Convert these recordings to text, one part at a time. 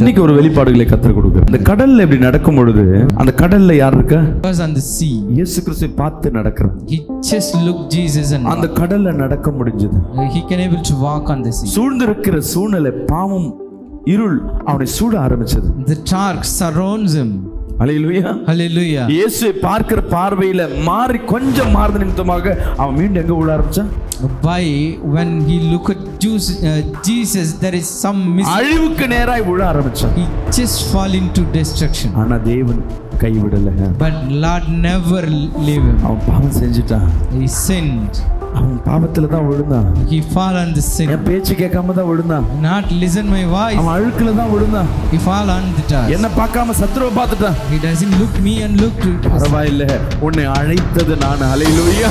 இன்னைக்கு ஒரு வெளிப்பாடுகளை கர்த்தர் கொடுக்கிறார். அந்த கடல்ல இப்படி நடக்கும் பொழுது அந்த கடல்ல யார் இருக்கா? on the sea. இயேசு கிறிஸ்துவை பார்த்து நடக்கிறார். He just looked Jesus and அந்த கடல்ல நடக்க முடிஞ்சது. he can able to walk on the sea. சூழ்ந்திருக்கிற சூழ்நிலை பாவம் இருள் அவனை சூட ஆரம்பிச்சது. The dark surrounds him. Hallelujah. Hallelujah. இயேசுவை பார்க்கிற பார்வையில மாறி கொஞ்சம் மாறுத நிமித்தமாக அவன் மீண்டும் எங்க விழ ஆரம்பிச்சான்? Why when he look at Jesus there is some அழிவுக்கு நேராய் விழ ஆரம்பிச்சான். he just fall into destruction. ஆனா தேவன் கைவிடல. But Lord never leave him. அவன் பாவம் செஞ்சிட்டான். He sinned. அவன் பாவத்துல தான் விழுந்தான். He fall on the sin. என் பேச்சு கேட்காம தான் விழுந்தான். Not listen my voice. அவன் அழுக்குல தான் விழுந்தான். He fall on the dust. என்ன பார்க்காம சத்துருவை பார்த்துட்டான். He doesn't look me and look to பரவாயில்லை, உன்னை அழைத்தது நான். ஹல்லேலூயா.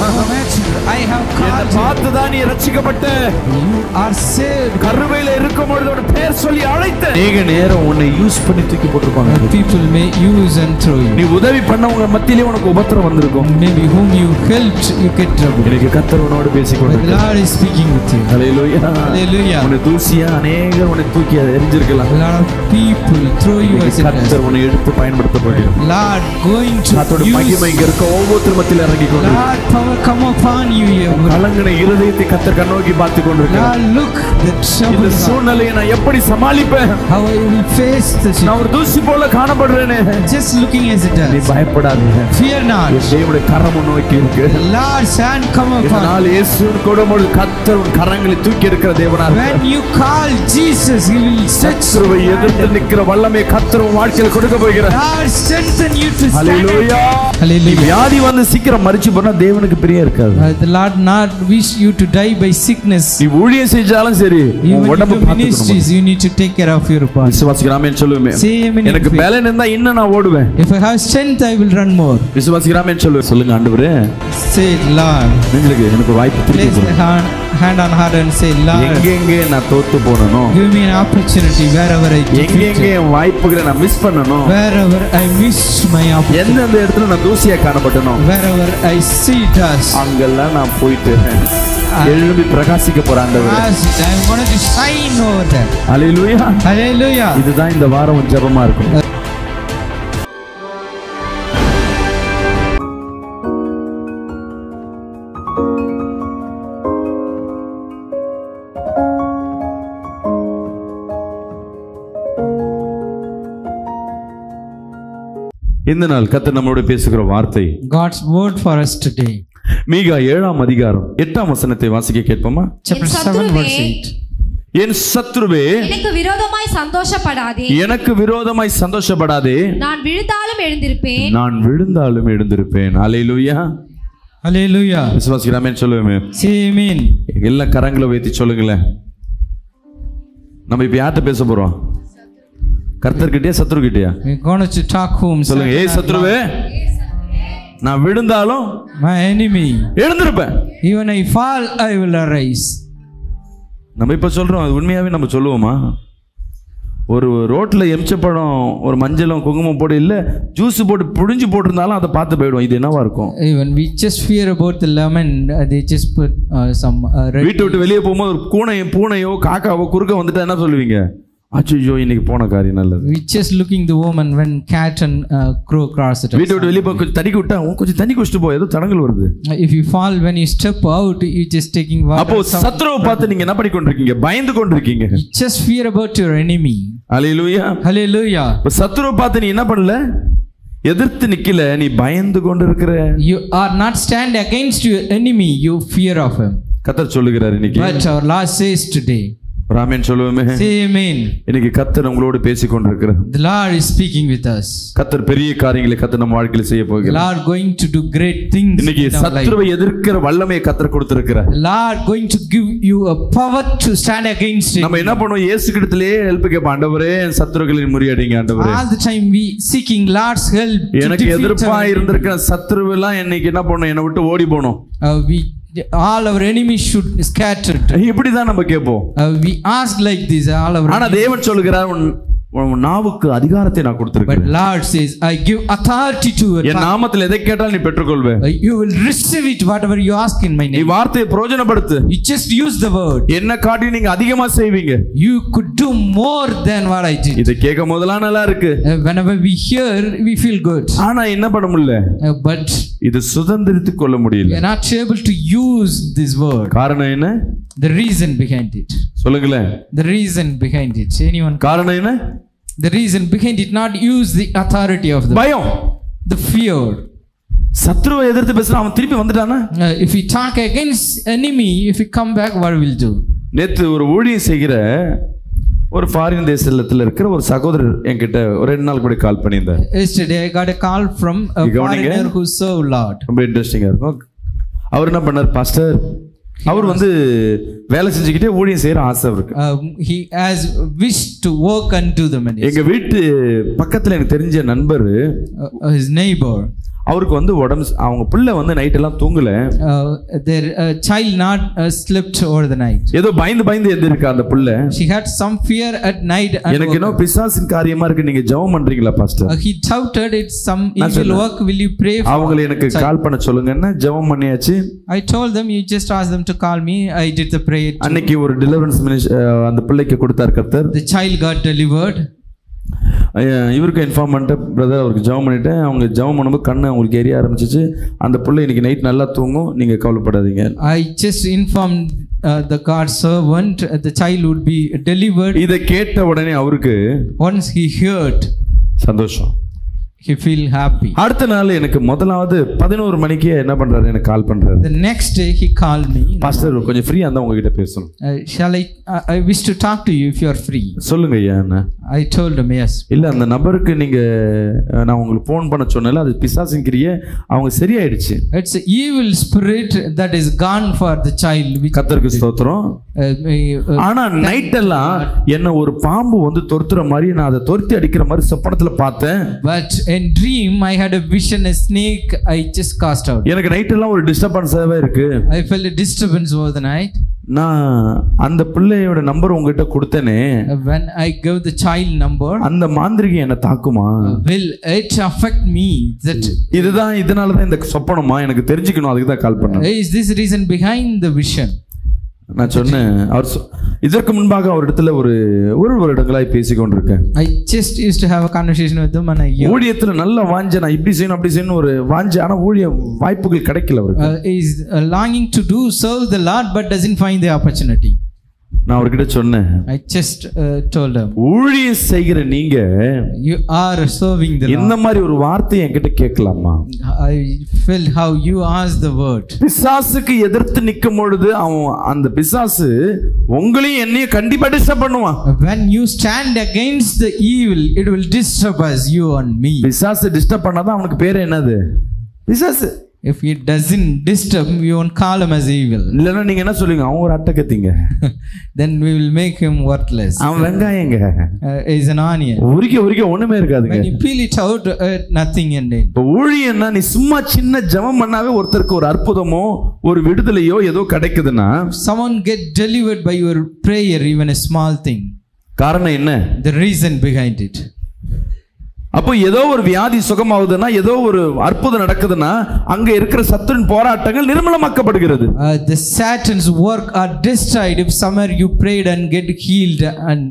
I have என்னை called பார்த்து தான் நீ ரட்சிக்கப்பட்ட. you are saved. கருவையில இருக்கும் பொழுது உன் பேர் சொல்லி அழைத்த. நீங்க நேரம் உன்னை யூஸ் பண்ணி தூக்கி போட்டுருப்பாங்க. People may use and throw you. நீ உதவி பண்ணவங்க மத்தியிலே உனக்கு உபத்திரம் வந்திருக்கும். Maybe whom you helped you get trouble. இன்னைக்கு கர்த்தர் உன்னோடு பேசிக்கொண்டிருக்கிறார். The Lord is speaking with you. Hallelujah. Hallelujah. உன்னை தூசியா அநேகர் உன்னை தூக்கி எறிஞ்சிருக்கலாம். A lot of people throw you as a கர்த்தர் உன்னை எடுத்து பயன்படுத்தப்படுகிறார். Lord going to கர்த்தரோட use. மகிமை இங்க இருக்க ஒவ்வொரு மத்தியில இறங்கி கொண்டு. Lord power come upon you here. கலங்கின இருதயத்தை கர்த்தர் கண்ணோக்கி பார்த்து கொண்டிருக்கிறார். Lord look the trouble. இந்த சூழ்நிலையை நான் எப்படி சமாளிப்பேன்? How I will face the situation. நான் ஒரு தூசி போல காணப்படுறேனே. Just looking as it நீ does. பயப்படாதே. Fear not. தேவனுடைய கரம் நோக்கி இருக்கு. The Lord's hand come upon. இதனால் இயேசுவின் கொடுமுடி கர்த்தர் உன் கரங்களை தூக்கி எடுக்கிற தேவனாக. When you call Jesus, He will stretch. சத்துருவை எதிர்த்து நிற்கிற வல்லமை கர்த்தர் உன் வாழ்க்கையில் கொடுக்க போகிறார். Lord strengthen you to stand. Hallelujah. Hallelujah. வியாதி வந்து சீக்கிரம் மரிச்சு போனா தேவனுக்கு பிரியம் இருக்காது. The Lord not wish you to die by sickness. நீ ஊழியம் செஞ்சாலும் சரி, Even உடம்பு in ministries, you need to take care of your body. விசுவாசிக்கிறாமே சொல்லுவேன். Say amen. எனக்கு பலன் இருந்தா இன்னும் நான் ஓடுவேன். If I have strength, I will run more. விசுவாசிக்கிறாமே சொல்லுங்க ஆண்டவரே. Say Lord. உங்களுக்கு எனக்கு வாய்ப்பு Place திருப்பி the hand on heart and say Lord. எங்கெங்கே நான் தோத்து போனனோ, Give me an opportunity wherever I எங்கெங்கே என் வாய்ப்புகளை நான் மிஸ் பண்ணனோ, wherever I missed my opportunity, எந்தெந்த இடத்துல நான் தூசியா காணப்பட்டனோ, wherever I see dust, அங்கெல்லாம் நான் போயிட்டு எழும்பி பிரகாசிக்க போறேன் ஆண்டவரே. I want to shine over there. Hallelujah. Hallelujah. இதுதான் இந்த வாரம் ஜெபமா இருக்கும். இந்த நாள் கர்த்தர் நம்மோடு பேசுகிற வார்த்தை God's word for us today. மீகா 7ஆம் அதிகாரம் 8ஆம் வசனத்தை வாசிக்க கேட்போமா? Chapter 7 verse 8. என் சத்துருவே, எனக்கு விரோதமாய் சந்தோஷப்படாதே. எனக்கு விரோதமாய் சந்தோஷப்படாதே. நான் விழுந்தாலும் எழுந்திருப்பேன். நான் விழுந்தாலும் எழுந்திருப்பேன். ஹல்லேலூயா. Hallelujah. விசுவாசிக்கிறாமே சொல்லுவேமே. Say amen. எல்லா கரங்களை வைத்து சொல்லுங்களேன். நம்ம இப்ப யார்கிட்ட பேச போறோம்? கர்த்தர்கிட்டயா சத்துருகிட்டயா? We're going to talk whom? சொல்லுங்க. ஏய் சத்துருவே, நான் விழுந்தாலும் my enemy. எழுந்திருப்பேன். Even I fall, I will arise. நம்ம இப்ப சொல்றோம், அது உண்மையாவே நம்ம சொல்லுவோமா? ஒரு ரோட்ல எம்சப்பழம் ஒரு மஞ்சளும் குங்குமம் போட்டு இல்ல ஜூஸ் போட்டு புழிஞ்சு போட்டிருந்தாலும் அதை பார்த்து போயிடுவோம். இது என்னவா இருக்கும்? Even we just fear about the lemon, they just put some red. வீட்டை விட்டு வெளியே போகும்போது ஒரு பூனையோ காக்காவோ குறுக்க வந்துட்டா என்ன சொல்லுவீங்க? அச்சோ இன்னைக்கு போன காரியம் நல்லது. We just looking the woman when cat and crow cross it. வீட்டை விட்டு வெளியே போய் கொஞ்சம் தண்ணி விட்டா கொஞ்சம் தண்ணி குடிச்சிட்டு போ, ஏதோ தடங்கள் வருது. If you fall when you step out, you just taking water. அப்போ சத்ருவை பார்த்து நீங்க என்ன பண்ணி கொண்டிருக்கீங்க? பயந்து கொண்டிருக்கீங்க. You just fear about your enemy. Hallelujah. Hallelujah. இப்ப சத்ருவை பார்த்து நீ என்ன பண்ணல? எதிர்த்து நிக்கல, நீ பயந்து கொண்டிருக்கிற. You are not stand against your enemy, you fear of him. கர்த்தர் சொல்லுகிறார் இன்னைக்கு. But our Lord says today. Raman சொல்லுவேமே. Say amen. இன்னைக்கு கர்த்தர் உங்களோடு பேசிக் கொண்டிருக்கிறார். The Lord is speaking with us. கர்த்தர் பெரிய காரியங்களை கர்த்தர் நம்ம வாழ்க்கையில செய்ய போகிறார். Lord going to do great things. இன்னைக்கு சத்ருவை எதிர்க்கிற வல்லமையை கர்த்தர் கொடுத்திருக்கிறார். Lord going to give you a power to stand against it. நம்ம என்ன பண்ணுவோம்? இயேசு கிட்டத்திலே ஹெல்ப் கேட்போம். ஆண்டவரே என் சத்ருக்களை முறியடிங்க ஆண்டவரே. All the time we seeking Lord's help. எனக்கு எதிர்ப்பா இருந்திருக்கிற சத்ருவை எல்லாம் இன்னைக்கு என்ன பண்ணும்? என்னை விட்டு ஓடி போணும். We all our enemies should scattered. இப்படிதான் நம்ம கேட்போம். We ask like this all our. ஆனா தேவன் சொல்லுகிறார், உன் நாவுக்கு அதிகாரத்தை நான் But கொடுத்திருக்கிறேன். Lord says, I give authority to your N tongue. நாமத்தில் எதை கேட்டால் நீ பெற்றுக்கொள்வே. You will receive it whatever you ask in my நீ name. வார்த்தையை பிரயோஜனப்படுத்து. You just use the word. என்ன காட்டி நீங்க அதிகமா செய்வீங்க. You could do more than what I did. இதை கேட்கும் போதெல்லாம் நல்லா இருக்கு. Whenever we hear, we feel good. ஆனா என்ன பண்ண முடியல? But இது சுதந்திரித்துக் கொள்ள we முடியல. are not able to use this word. காரணம் என்ன? The reason behind it. சொல்லுங்களேன். The reason behind it. Anyone? காரணம் என்ன? The reason behind it, not use the authority of the பயம். the fear. சத்ருவை எதிர்த்து பேசுனா அவன் திருப்பி வந்துட்டானா? If we talk against enemy, if we come back, what will do? நேத்து ஒரு ஊழியம் செய்கிற ஒரு ஃபாரின் தேசத்துல இருக்கிற ஒரு சகோதரர் என்கிட்ட ஒரு 2 நாள் கூட கால் பண்ணியிருந்தார். Yesterday I got a call from a foreigner who served Lord. ரொம்ப இன்ட்ரெஸ்டிங்கா இருக்கும். அவர் என்ன பண்ணார்? பாஸ்டர், அவர் வந்து வேலை செஞ்சுக்கிட்டே ஊழியம் செய்யற ஆசை இருக்கு. He has wished to work unto the ministry. எங்க வீட்டு பக்கத்துல எனக்கு தெரிஞ்ச நண்பர், His neighbor, அவருக்கு வந்து அவங்க பிள்ளை வந்து நைட் எல்லாம் தூங்கல. their child not slept over the night. ஏதோ பயந்து எந்திருக்கா அந்த பிள்ளை. She had some fear at night. எனக்கு என்ன பிசாசின் காரியமா இருக்கு, நீங்க ஜெபம் பண்றீங்களா pastor? He doubted it's some evil work, will you pray for? அவங்களை எனக்கு கால் பண்ண சொல்லுங்கன்னா ஜெபம் பண்ணியாச்சு. I told them, you just ask them to call me. I did the prayer. அன்னைக்கு ஒரு டெலிவரன்ஸ் அந்த பிள்ளைக்கு கொடுத்தார் கர்த்தர். The child got delivered. இவருக்கு இன்ஃபார்ம் பண்ணிட்டேன், பிரதர் அவருக்கு ஜெபம் பண்ணிட்டேன். அவங்க ஜெபம் பண்ணும்போது கண்ணு அவங்களுக்கு எரிய ஆரம்பிச்சிச்சு. அந்த பிள்ளை இன்னைக்கு நைட் நல்லா தூங்கும், நீங்க கவலைப்படாதீங்க. I just informed the God servant the child would be delivered. இதை கேட்ட உடனே அவருக்கு Once he heard, சந்தோஷம். he feel happy. அடுத்த நாள் எனக்கு முதலாவது 11 மணிக்கு என்ன பண்றாரு, எனக்கு கால் பண்றாரு. The next day he called me. Pastor கொஞ்சம் ஃப்ரீயா இருந்தா உங்ககிட்ட பேசணும். Shall I wish to talk to you if you are free. சொல்லுங்க ஐயா. I told him yes. இல்ல அந்த நபருக்கு நீங்க நான் உங்களுக்கு ஃபோன் பண்ண சொன்னேன்ல, அது பிசாசின் கிரியை, அவங்க சரியாயிடுச்சு. It's an evil spirit that is gone for the child. கர்த்தருக்கு ஸ்தோத்திரம். ஆனா நைட் எல்லாம் என்ன ஒரு பாம்பு வந்து தொர்த்துற மாதிரி, நான் அதை தொர்த்தி அடிக்கிற மாதிரி சொப்பனத்துல பார்த்தேன். But in dream I had a vision, a snake I just cast out. எனக்கு நைட் எல்லாம் ஒரு டிஸ்டர்பன்ஸாவே இருக்கு. I felt a disturbance over the night. நான் அந்த பிள்ளையோட நம்பர் உங்ககிட்ட கொடுத்தேனே, When I gave the child number, அந்த மாந்திரிகை என்ன தாக்குமா? will it affect me? That இதனால தான் இந்த சொப்பனமா எனக்கு தெரிஞ்சுக்கணும், அதுக்கு தான் கால் பண்ணேன். is this reason behind the vision? நான் சொன்னேன், அவர் இதற்கு முன்பாக அவர் இடத்துல ஒரு வருடங்களாய் பேசிக்கொண்டிருக்கேன். I just used to have a conversation with them and ஊழியத்துல நல்ல வாஞ்சை, நான் இப்படி செய்யணும் அப்படி செய்யணும் ஒரு வாஞ்சை, ஆனா ஊழிய வாய்ப்புகள் கிடைக்கல அவருக்கு. is longing to do serve the Lord but doesn't find the opportunity. நான் அவர்கிட்ட சொன்னேன், I just told him, ஊழியம் செய்கிற நீங்க you are serving the Lord. இந்த மாதிரி ஒரு வார்த்தை என்கிட்ட கேட்கலாமா? I felt how you asked the word. பிசாசுக்கு எதிர்த்து நிக்கும் பொழுது அவன் அந்த பிசாசு உங்களையும் என்னையும் கண்டிப்பா டிஸ்டர்ப் பண்ணுவான். When you stand against the evil, it will disturb us, you and me. பிசாசு டிஸ்டர்ப் பண்ணாதான் அவனுக்கு பேரு என்னது? பிசாசு. If it doesn't disturb, we won't call him as evil. இல்லன்னா நீங்க என்ன சொல்லுங்க, அவன் ஒரு அட்டகத்திங்க. Then we will make him worthless. அவன் வெங்காயங்க. Is an onion. உரிக்க ஒண்ணுமே இருக்காதுங்க. When you peel it out, nothing in it. இப்போ ஊழியன்னா நீ சும்மா சின்ன ஜெபம் பண்ணாவே ஒருத்தருக்கு ஒரு அற்புதமோ ஒரு விடுதலையோ ஏதோ கிடைக்குதுன்னா, Someone get delivered by your prayer, even a small thing. காரணம் என்ன? The reason behind it. அப்போ ஏதோ ஒரு வியாதி சுகமாகுதுன்னா, ஏதோ ஒரு அற்புதம் நடக்குதுன்னா, அங்க இருக்கிற சத்துருவின் போராட்டங்கள் நிர்மூலமாக்கப்படுகிறது. The Satan's work are destroyed if somewhere you prayed and get healed and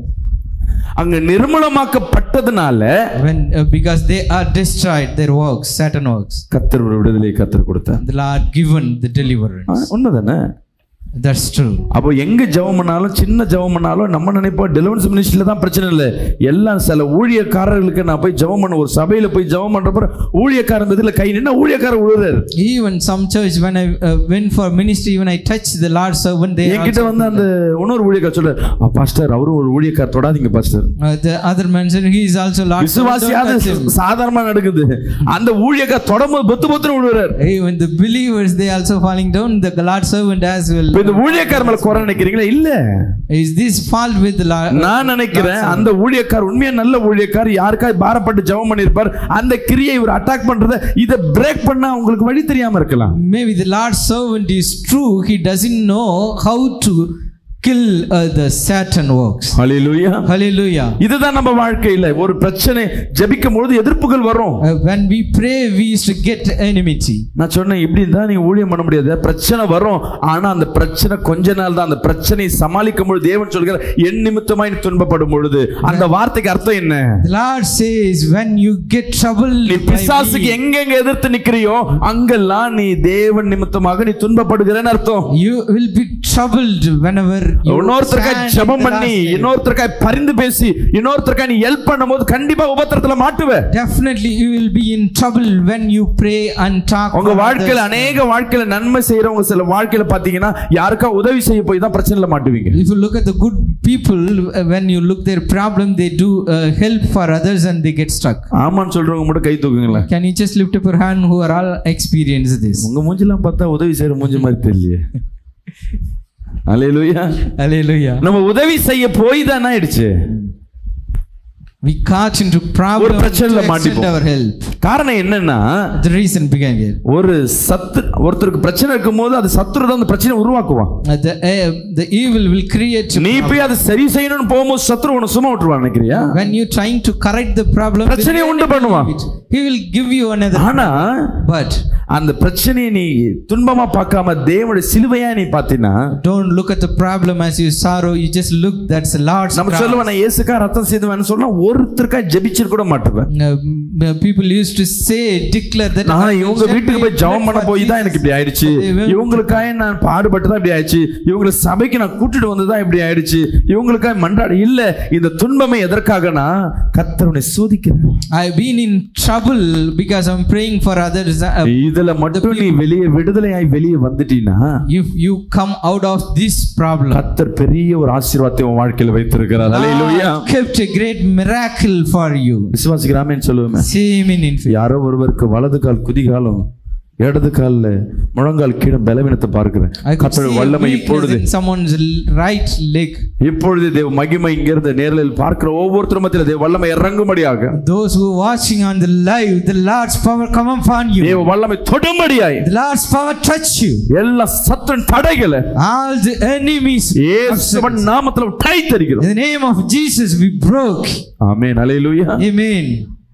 அங்க நிர்மூலமாக்கப்பட்டதுனால, when because they are destroyed, their works, Satan works. கர்த்தர் ஒரு விடுதலை கர்த்தர் கொடுத்தார். The Lord given the deliverance. உண்மைதானே? That's true. அப்போ எங்க ஜெபம் பண்ணாலும் சின்ன ஜெபம் பண்ணாலும் நம்ம நினைப்போம் டெலிவரன்ஸ் மினிஸ்ட்ரியில தான் பிரச்சனை இல்லை. எல்லாம் சில ஊழியக்காரர்களுக்கு நான் போய் ஜெபம் பண்ண, ஒரு சபையில போய் ஜெபம் பண்றப்ப ஊழியக்காரன் இதுல கை நின்னா ஊழியக்காரர் விழுறாரு. Even some church when I went for ministry, when I touched the Lord servant, they என்கிட்ட வந்து அந்த இன்னொரு ஊழியக்காரர் சொல்றாரு, பாஸ்டர் அவரும் ஒரு ஊழியக்காரர், தொடாதீங்க pastor. the other man said he is also Lord. விசுவாசியாத சாதாரணமா நடக்குது, அந்த ஊழியக்காரர் தொடமும் பொத்து விழுறாரு. Even the believers, they also falling down, the Lord servant as well. இந்த ஊழியக்காரர் மேல குறை நினைக்கிறீங்களா? இல்ல, is this fault with the Lord? நான் நினைக்கிறேன் அந்த ஊழியக்காரர் உண்மையா நல்ல ஊழியக்காரர், யாருக்காய் பாரப்பட்டு ஜெபம் பண்ணிருப்பார், அந்த கிரியை இவர் அட்டாக் பண்றத இத பிரேக் பண்ண உங்களுக்கு வழி தெரியாம இருக்கலாம். Maybe the Lord's servant is true, he doesn't know how to kill the Satan works. Hallelujah. Hallelujah. இதுதான் நம்ம வாழ்க்கையில ஒரு பிரச்சனை ஜெபிக்கும் பொழுது எதிர்ப்புகள் வரும். When we pray, we used to get enmity. நான் சொன்னேன் இப்படி இருந்தா நீங்க ஊழியம் பண்ண முடியாது. பிரச்சனை வரும், ஆனா அந்த பிரச்சனை கொஞ்ச நாள் தான். அந்த பிரச்சனையை சமாளிக்கும் பொழுது தேவன் சொல்கிறார், என் நிமித்தமாய் நீ துன்பப்படும் பொழுது. அந்த வார்த்தைக்கு அர்த்தம் என்ன? The Lord says, when you get trouble, நீ பிசாசுக்கு எங்கெங்க எதிர்த்து நிக்கிறியோ அங்கெல்லாம் நீ தேவன் நிமித்தமாக நீ துன்பப்படுகிறேன்னு அர்த்தம். you will be troubled whenever you இன்னொருத்தருக்காய் ஜெபம் பண்ணி, இன்னொருத்தருக்காய் பரிந்து பேசி, இன்னொருத்தருக்காய் நீ ஹெல்ப் பண்ணும்போது கண்டிப்பா உபத்திரத்துல மாட்டுவே. Definitely you will be in trouble when you pray and talk. உங்க வாழ்க்கையில அநேக வாழ்க்கையில நன்மை செய்யறவங்க சில வாழ்க்கையில பாத்தீங்கன்னா யாருக்கா உதவி செய்ய போய் தான் பிரச்சனைல மாட்டுவீங்க. If you look at the good people, when you look their problem, they do help for others and they get stuck. ஆமான்னு சொல்றவங்க மட்டும் கை தூக்குங்களேன். Can you just lift up your hand who are all experienced this? உங்க மூஞ்சிலாம் பார்த்தா உதவி செய்யற மூஞ்சி மாதிரி தெரியலையே. ஹல்லேலூயா. Hallelujah. நம்ம உதவி செய்ய போய் தான் என்ன ஆயிடுச்சு? We caught into problem ஒரு பிரச்சனைல to extend மாட்டிப்போம். our help. காரணம் என்னன்னா The reason began here. ஒரு ஒருத்தருக்கு பிரச்சனை இருக்கும்போது அது சத்துரு தான் அந்த பிரச்சனை உருவாக்குவான். The evil will create a நீ போய் அதை சரி செய்யணும்னு போகும்போது சத்துரு உன்னை சும்மா விட்டுருவான் நினைக்கிறியா? when you trying to correct the problem, பிரச்சனையை உண்டு பண்ணுவான். he will give you another. ஆனா But அந்த பிரச்சனையை நீ துன்பமா பார்க்காம தேவனுடைய சிலுவையா நீ பாத்தீனா, don't look at the problem as you sorrow, you just look, that's the Lord's நம்ம cross. சொல்லுவானே இயேசுக்கா ரத்தம் சிந்துவான்னு சொன்னா ஒருத்தருக்கா ஜெபிச்சிர கூட மாட்டேன். People used to say, declare that நான் இவங்க வீட்டுக்கு போய் ஜெபம் பண்ண போய் தான் எனக்கு இப்படி ஆயிடுச்சு, இவங்களுக்காக நான் பாடுபட்டு தான் இப்படி ஆயிடுச்சு, இவங்களை சபைக்கு நான் கூட்டிட்டு வந்து தான் இப்படி ஆயிடுச்சு, இவங்களுக்காக மன்றாடு இல்ல. இந்த துன்பமே எதற்காகனா கர்த்தர் உன்னை சோதிக்கிறார். I've been in trouble because I'm praying for others. இதுல மட்டும் நீ வெளியே விடுதலையாய் வெளியே வந்துட்டீனா, if you come out of this problem, கர்த்தர் பெரிய ஒரு ஆசீர்வாதத்தை உன் வாழ்க்கையில வைத்திருக்கிறார். ஹல்லேலூயா. kept a great miracle for you. விசுவாசிக்கிறாமேன்னு சொல்லுவேன். Same in faith. யாரோ ஒருவருக்கு வலது கால் குதிகாலும் இடது கால்ல முழங்கால் கீழே பலவீனத்தை பார்க்கிறேன். கர்த்தருடைய வல்லமை இப்பொழுது someone's right leg, இப்பொழுது தேவ மகிமை இங்கிருந்து நேரில் பார்க்கிற ஒவ்வொருத்தரும் மத்தியில தேவ வல்லமை இறங்கும்படியாக, those who are watching on the live, the Lord's power come upon you. தேவ வல்லமை தொடும்படியாய், the Lord's power touch you. எல்லா சத்துருவின் தடைகளை all the enemies இயேசுவின் நாமத்தில் உடைத்தெறிகிறோம். in the name of Jesus we broke. Amen. Hallelujah. Amen.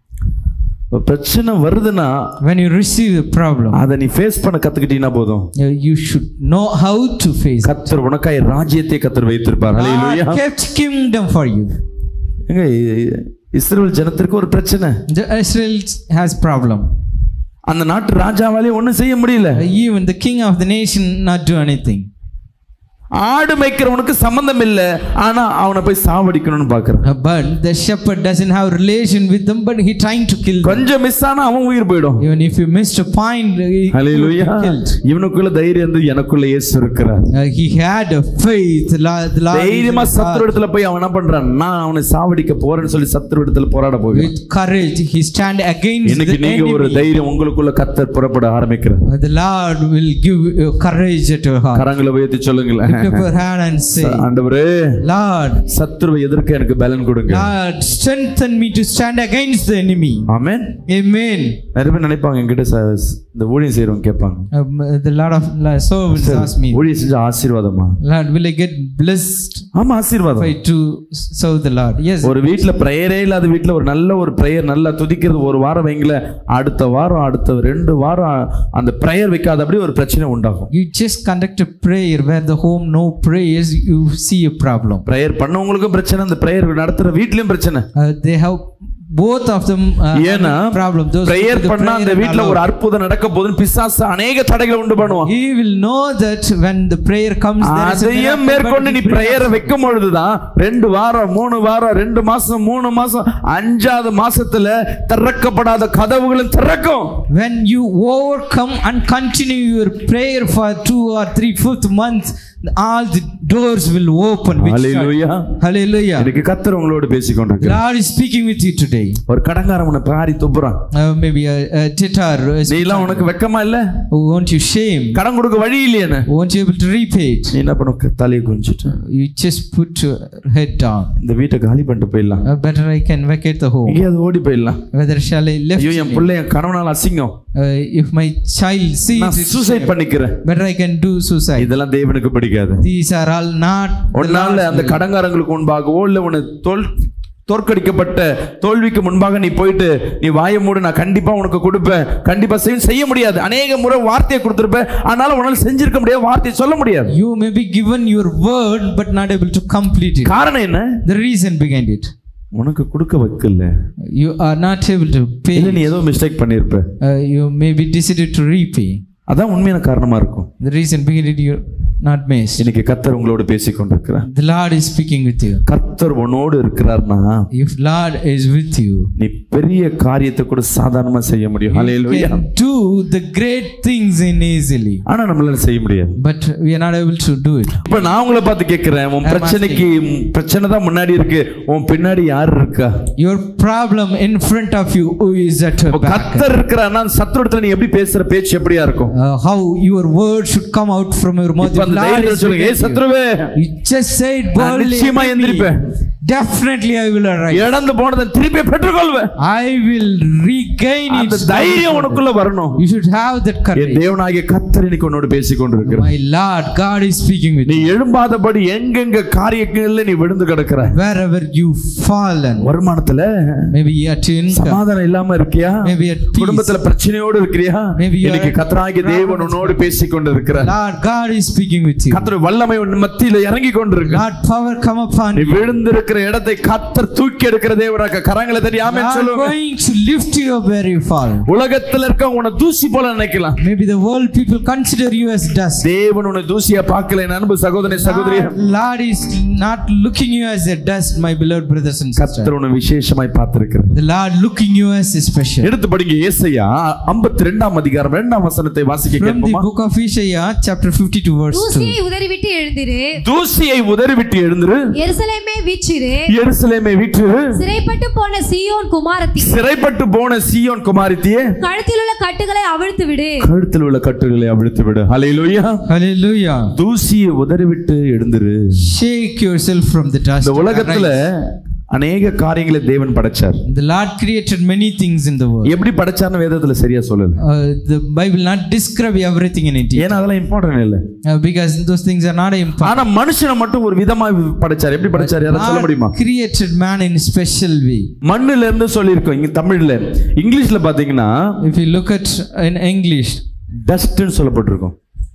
பிரச்சனை வருதுன்னா when you receive the problem, அதை நீ ஃபேஸ் பண்ண கத்துக்கிட்டீனா போதும். you should know how to face it. கர்த்தர் உனக்காய் ராஜ்யத்தை கர்த்தர் வைத்திருப்பார். ஹல்லேலூயா. God kept kingdom for you. எங்க இஸ்ரவேல் ஜனத்திற்கு ஒரு பிரச்சனை. The Israel has problem. அந்த நாட்டு ராஜாவாலே ஒண்ணும் செய்ய முடியல. Even the king of the nation not do anything. ஆடு மேய்க்கிறவனுக்கு சம்பந்தம் இல்ல, ஆனா அவனை போய் சாவடிக்கணும்னு பாக்குறான். But the shepherd doesn't have relation with them, but he trying to kill them. கொஞ்சம் மிஸ் ஆனா அவன் உயிர் போய்டும். Even if you missed a point, ஹல்லேலூயா. இவனுக்குள்ள தைரியம் இருந்து எனக்குள்ள இயேசு இருக்கிறார். he had a faith. The Lord தைரியமா சத்துருவிடத்துல போய் அவன் என்ன பண்றான், நான் அவனை சாவடிக்க போறேன்னு சொல்லி சத்துருவிடத்துல போராட போகிறான். with courage he stand against இன்னைக்கு the நீங்க ஒரு enemy. தைரியம் உங்களுக்குள்ள கர்த்தர் புறப்பட ஆரம்பிக்கிறார். The Lord will give you courage at your heart. கரங்களை உயர்த்தி சொல்லுங்களேன். Lift up your hand and say, ஆண்டவரே, Lord, சத்துருவை எதிர்க்க எனக்கு பலன் கொடுங்க. Lord, strengthen me to stand against the enemy. Amen. Amen. நிறைய பேர் நினைப்பாங்க என்கிட்ட இந்த ஊழியம் செய்றவங்க கேட்பாங்க, The Lord of servants ask me, ஊழியம் செஞ்ச ஆசீர்வாதமா? Lord, will I get blessed ஆமா, ஆசீர்வாதம். to serve the Lord? Yes. ஒரு வீட்ல பிரேயரே இல்லாத வீட்ல ஒரு நல்ல ஒரு பிரேயர் நல்லா துதிக்கிறது ஒரு வாரம் வைங்கள, அடுத்த வாரம் அடுத்த 2 வாரம் அந்த பிரேயர் வைக்காத அப்படி ஒரு பிரச்சனை உண்டாகும். You just conduct a prayer where the home no prayers, you see a problem. Prayer பண்ணவங்களுக்கும் பிரச்சனை, அந்த பிரேயர் நடத்துற வீட்லயும் பிரச்சனை. They have both of them ஏன்னா problem. Those பிரேயர் பண்ணா அந்த வீட்ல ஒரு அற்புதம் நடக்க போகுது, பிசாசு அநேக தடைகளை உண்டு பண்ணுவான். He will know that when the prayer comes, there is a அதையும் மேற்கொண்டு நீ பிரேயரை வைக்கும் பொழுதுதான் 2 வாரம் 3 வாரம் 2 மாசம் 3 மாசம் 5வது மாசத்துல திறக்கப்படாத கதவுகளும் திறக்கும். When you overcome and continue your prayer for 2 or 3 4th month, all the doors will open. Hallelujah. Hallelujah. இன்னைக்கு கர்த்தர் உங்களோடு பேசிக்கொண்டிருக்கிறார். God is speaking with you today. ஒரு கடங்காரன் உன்னை பாரி துப்புறான். Maybe a debtor. நீலாம் உனக்கு வெட்கமா இல்ல? Won't you shame? கடன் கொடுக்க வழி இல்லையேன்னு. Won't you able to repay it? நீ என்ன பண்ண, தலையை குனிஞ்சிட்டு You just put your head down. இந்த வீட்டை காலி பண்ணிட்டு போயிடலாம். Better I can vacate the home. எங்கேயாவது ஓடி போயிடலாம். Whether shall I left? ஐயோ என் பிள்ளை என் கணவனால அசிங்கம், if my child sees நான் it, சூசைட் பண்ணிக்கிறேன். better I can do suicide. இதெல்லாம் தேவனுக்கு பிடிக்காது. These are I'll not. ஒரு நாள் அந்த கடங்காரங்களுக்கு முன்பாகவோ இல்ல உன்னை தோற்கடிக்கப்பட்ட தோல்விக்கு முன்பாக நீ போயிட்டு நீ வாயை மூடு நான் கண்டிப்பா உனக்கு கொடுப்பேன் கண்டிப்பா செய்ய முடியாது. அநேக முறை வார்த்தையை கொடுத்திருப்ப, ஆனாலும் உன்னால செஞ்சிருக்க முடியாது, வார்த்தையை சொல்ல முடியாது. You may be given your word but not able to complete it. காரணம் என்ன? The reason behind it. உனக்கு கொடுக்க வைக்கல. You are not able to pay. இல்ல நீ ஏதோ மிஸ்டேக் பண்ணிருப்ப. You may be decided to repay. அதான் உண்மையான காரணமா இருக்கும். The reason behind it you not missed. இன்னைக்கு கர்த்தர் உங்களோடு பேசிக் கொண்டிருக்கிறார். The Lord is speaking with you. கர்த்தர் உன்னோடு இருக்கிறார்னா, if Lord is with you, நீ பெரிய காரியத்தை கூட சாதாரணமா செய்ய முடியும். ஹalleluya. Do the great things in easily. ஆனா நம்மளால செய்ய முடியாது. But we are not able to do it. இப்ப நான் உங்களை பார்த்து கேக்குறேன், உன் பிரச்சனை தான் முன்னாடி இருக்கு, உன் பின்னாடி யார் இருக்கா? Your problem in front of you, who is at your back? கர்த்தர் இருக்கிறானா சத்துருடத்துல நீ எப்படி பேசுற பேச்சு எப்படியா இருக்கும்? How your word should come out from your mouth. சொல்லுங்க, ஏ சத்ருவே, you just say it boldly. நிச்சயமா எந்திரிப்பேன். Definitely I will arise. இழந்து போனதை திருப்பி பெற்றுக்கொள்வேன். I will regain it. அந்த தைரியம் உனக்குள்ள வரணும். You should have that courage. என் தேவனாகிய கர்த்தர் இன்னைக்கு உன்னோடு பேசிக் கொண்டிருக்கிறார். My Lord God is speaking with you. நீ எழும்பாதபடி எங்கெங்க காரியங்கள்ல நீ விழுந்து கிடக்குற, wherever you fallen, வருமானத்துல maybe at income, சமாதானம் இல்லாம இருக்கியா, maybe at peace, குடும்பத்துல பிரச்சனையோடு இருக்கிறியா, இன்னைக்கு கர்த்தராகிய தேவன் உன்னோடு பேசிக் கொண்டிருக்கிறார். Lord God is speaking with you. கர்த்தர் வல்லமை உன் மத்தியில இறங்கி கொண்டிருக்கிறார். Lord power come upon you. நீ விழுந்திருக்கிற இடத்தை கர்த்தர் தூக்கி எடுக்கிற தேவராக கரங்களை தட்டி ஆமென் சொல்லுங்க. going to lift you up where you fall. உலகத்துல இருக்கவங்க உன்னை தூசி போல நினைக்கலாம். Maybe the world people consider you as dust. தேவன் உன்னை தூசியா பார்க்கல. என் அன்பு சகோதரனே சகோதரியே, Lord is not looking you as a dust, my beloved brothers and sisters. கர்த்தர் உன்னை விசேஷமாய் பார்த்திருக்கிறார். The Lord looking you as special. எடுத்து படிங்க ஏசாயா 52ஆம் அதிகாரம் 2ஆம் வசனத்தை வாசிக்க கேட்போமா? From the book of Isaiah chapter 52 verse 2. தூசியை உதறிவிட்டு எழுந்திரு, தூசியை உதறிவிட்டு எழுந்திரு, எருசலேமே வீற்றிரு, எருசலேமே வீற்றிரு, சிறைப்பட்டு போன சீயோன் குமாரத்தி, சிறைப்பட்டு போன சீயோன் குமாரத்தியே, கழுத்தில் உள்ள கட்டுகளை அவிழ்த்து விடு, கழுத்தில் உள்ள கட்டுகளை அவிழ்த்து விடு. ஹalleluya, hallelujah. தூசியை உதறிவிட்டு எழுந்திரு. Shake yourself from the dust. இந்த உலகத்துல அநேக காரியங்களை தேவன் படைச்சார். The Lord created many things in the world. எப்படி படைச்சார்னு வேதத்துல சரியா சொல்லல. The Bible not describe everything in it. ஏன்னா அதெல்லாம் இம்பார்ட்டன்ட் இல்ல. Because those things are not important. ஆனா மனுஷனை மட்டும் ஒரு விதமா படைச்சார். எப்படி படைச்சார் யாரா சொல்ல முடியுமா? Created man in special way. மண்ணுல இருந்து சொல்லிருக்கோம். இங்க தமிழ்ல, இங்கிலீஷ்ல பாத்தீங்கன்னா if you look at in English, dust ன்னு சொல்லப்பட்டிருக்கும்.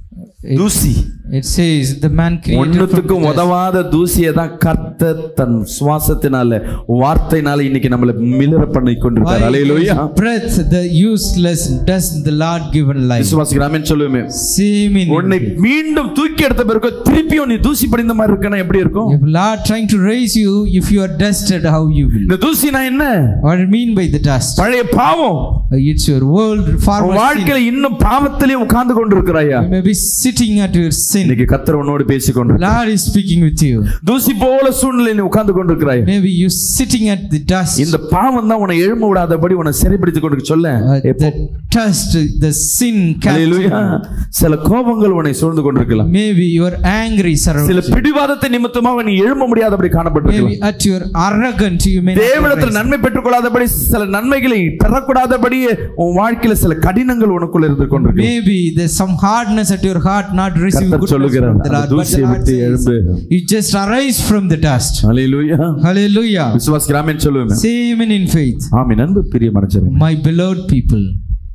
தூசி. It says the man created ஒண்ணுத்துக்கும் உதவாத தூசியை தான் கர்த்தர் தன் சுவாசத்தினால வார்த்தையினால இன்னைக்கு நம்மள மிளற பண்ணி கொண்டிருக்கார். ஹalleluya. Breath, the useless dust, the Lord given life. விசுவாசிக்கிற ஆமென் சொல்லுமே. Same in உன்னை மீண்டும் தூக்கி எடுத்த பிறகு திருப்பியும் நீ தூசி படிந்த மாதிரி இருக்கனா எப்படி இருக்கும்? If Lord trying to raise you, if you are dusted, how you will? இந்த தூசினா என்ன? What I mean by the dust? பழைய பாவம். It's your world former sin. வாழ்க்கையில இன்னும் பாவத்திலே உட்கார்ந்து கொண்டிருக்கிறாயா? You may be sitting at your sin. இன்னைக்கு கர்த்தர் உன்னோடு பேசிக் கொண்டிருக்கிறார். Lord is speaking with you. தூசி போல சூழ்நிலையில் நீ உட்கார்ந்து கொண்டிருக்கிறாய். Maybe you sitting at the dust. இந்த பாவம் தான் உன்னை எழும்ப விடாதபடி உன்னை சிறைப்பிடித்துக் கொண்டு சொல்ல. The dust, the sin. ஹalleluya. சில கோபங்கள் உன்னை சூழ்ந்து கொண்டிருக்கலாம். Maybe you are angry surrounded. சில பிடிவாதத்தை நிமித்தமாக நீ எழும்ப முடியாதபடி காணப்பட்டிருக்கலாம். Maybe at your arrogant you may. தேவனிடத்தில் நன்மை பெற்றுக்கொள்ளாதபடி சில நன்மைகளை பெறக்கூடாதபடி உன் வாழ்க்கையில சில கடினங்கள் உனக்குள்ள இருந்து கொண்டிருக்கு. Maybe there's some hardness at your heart not receiving good from the Lord. தூசியை விட்டு எழும்பு. You just arise from the dust. Hallelujah. Hallelujah. விசுவாசிக்கிற ஆமென் சொல்லுங்க. Same in faith. ஆமென். அன்பு பிரியமானவர்களே, My beloved people,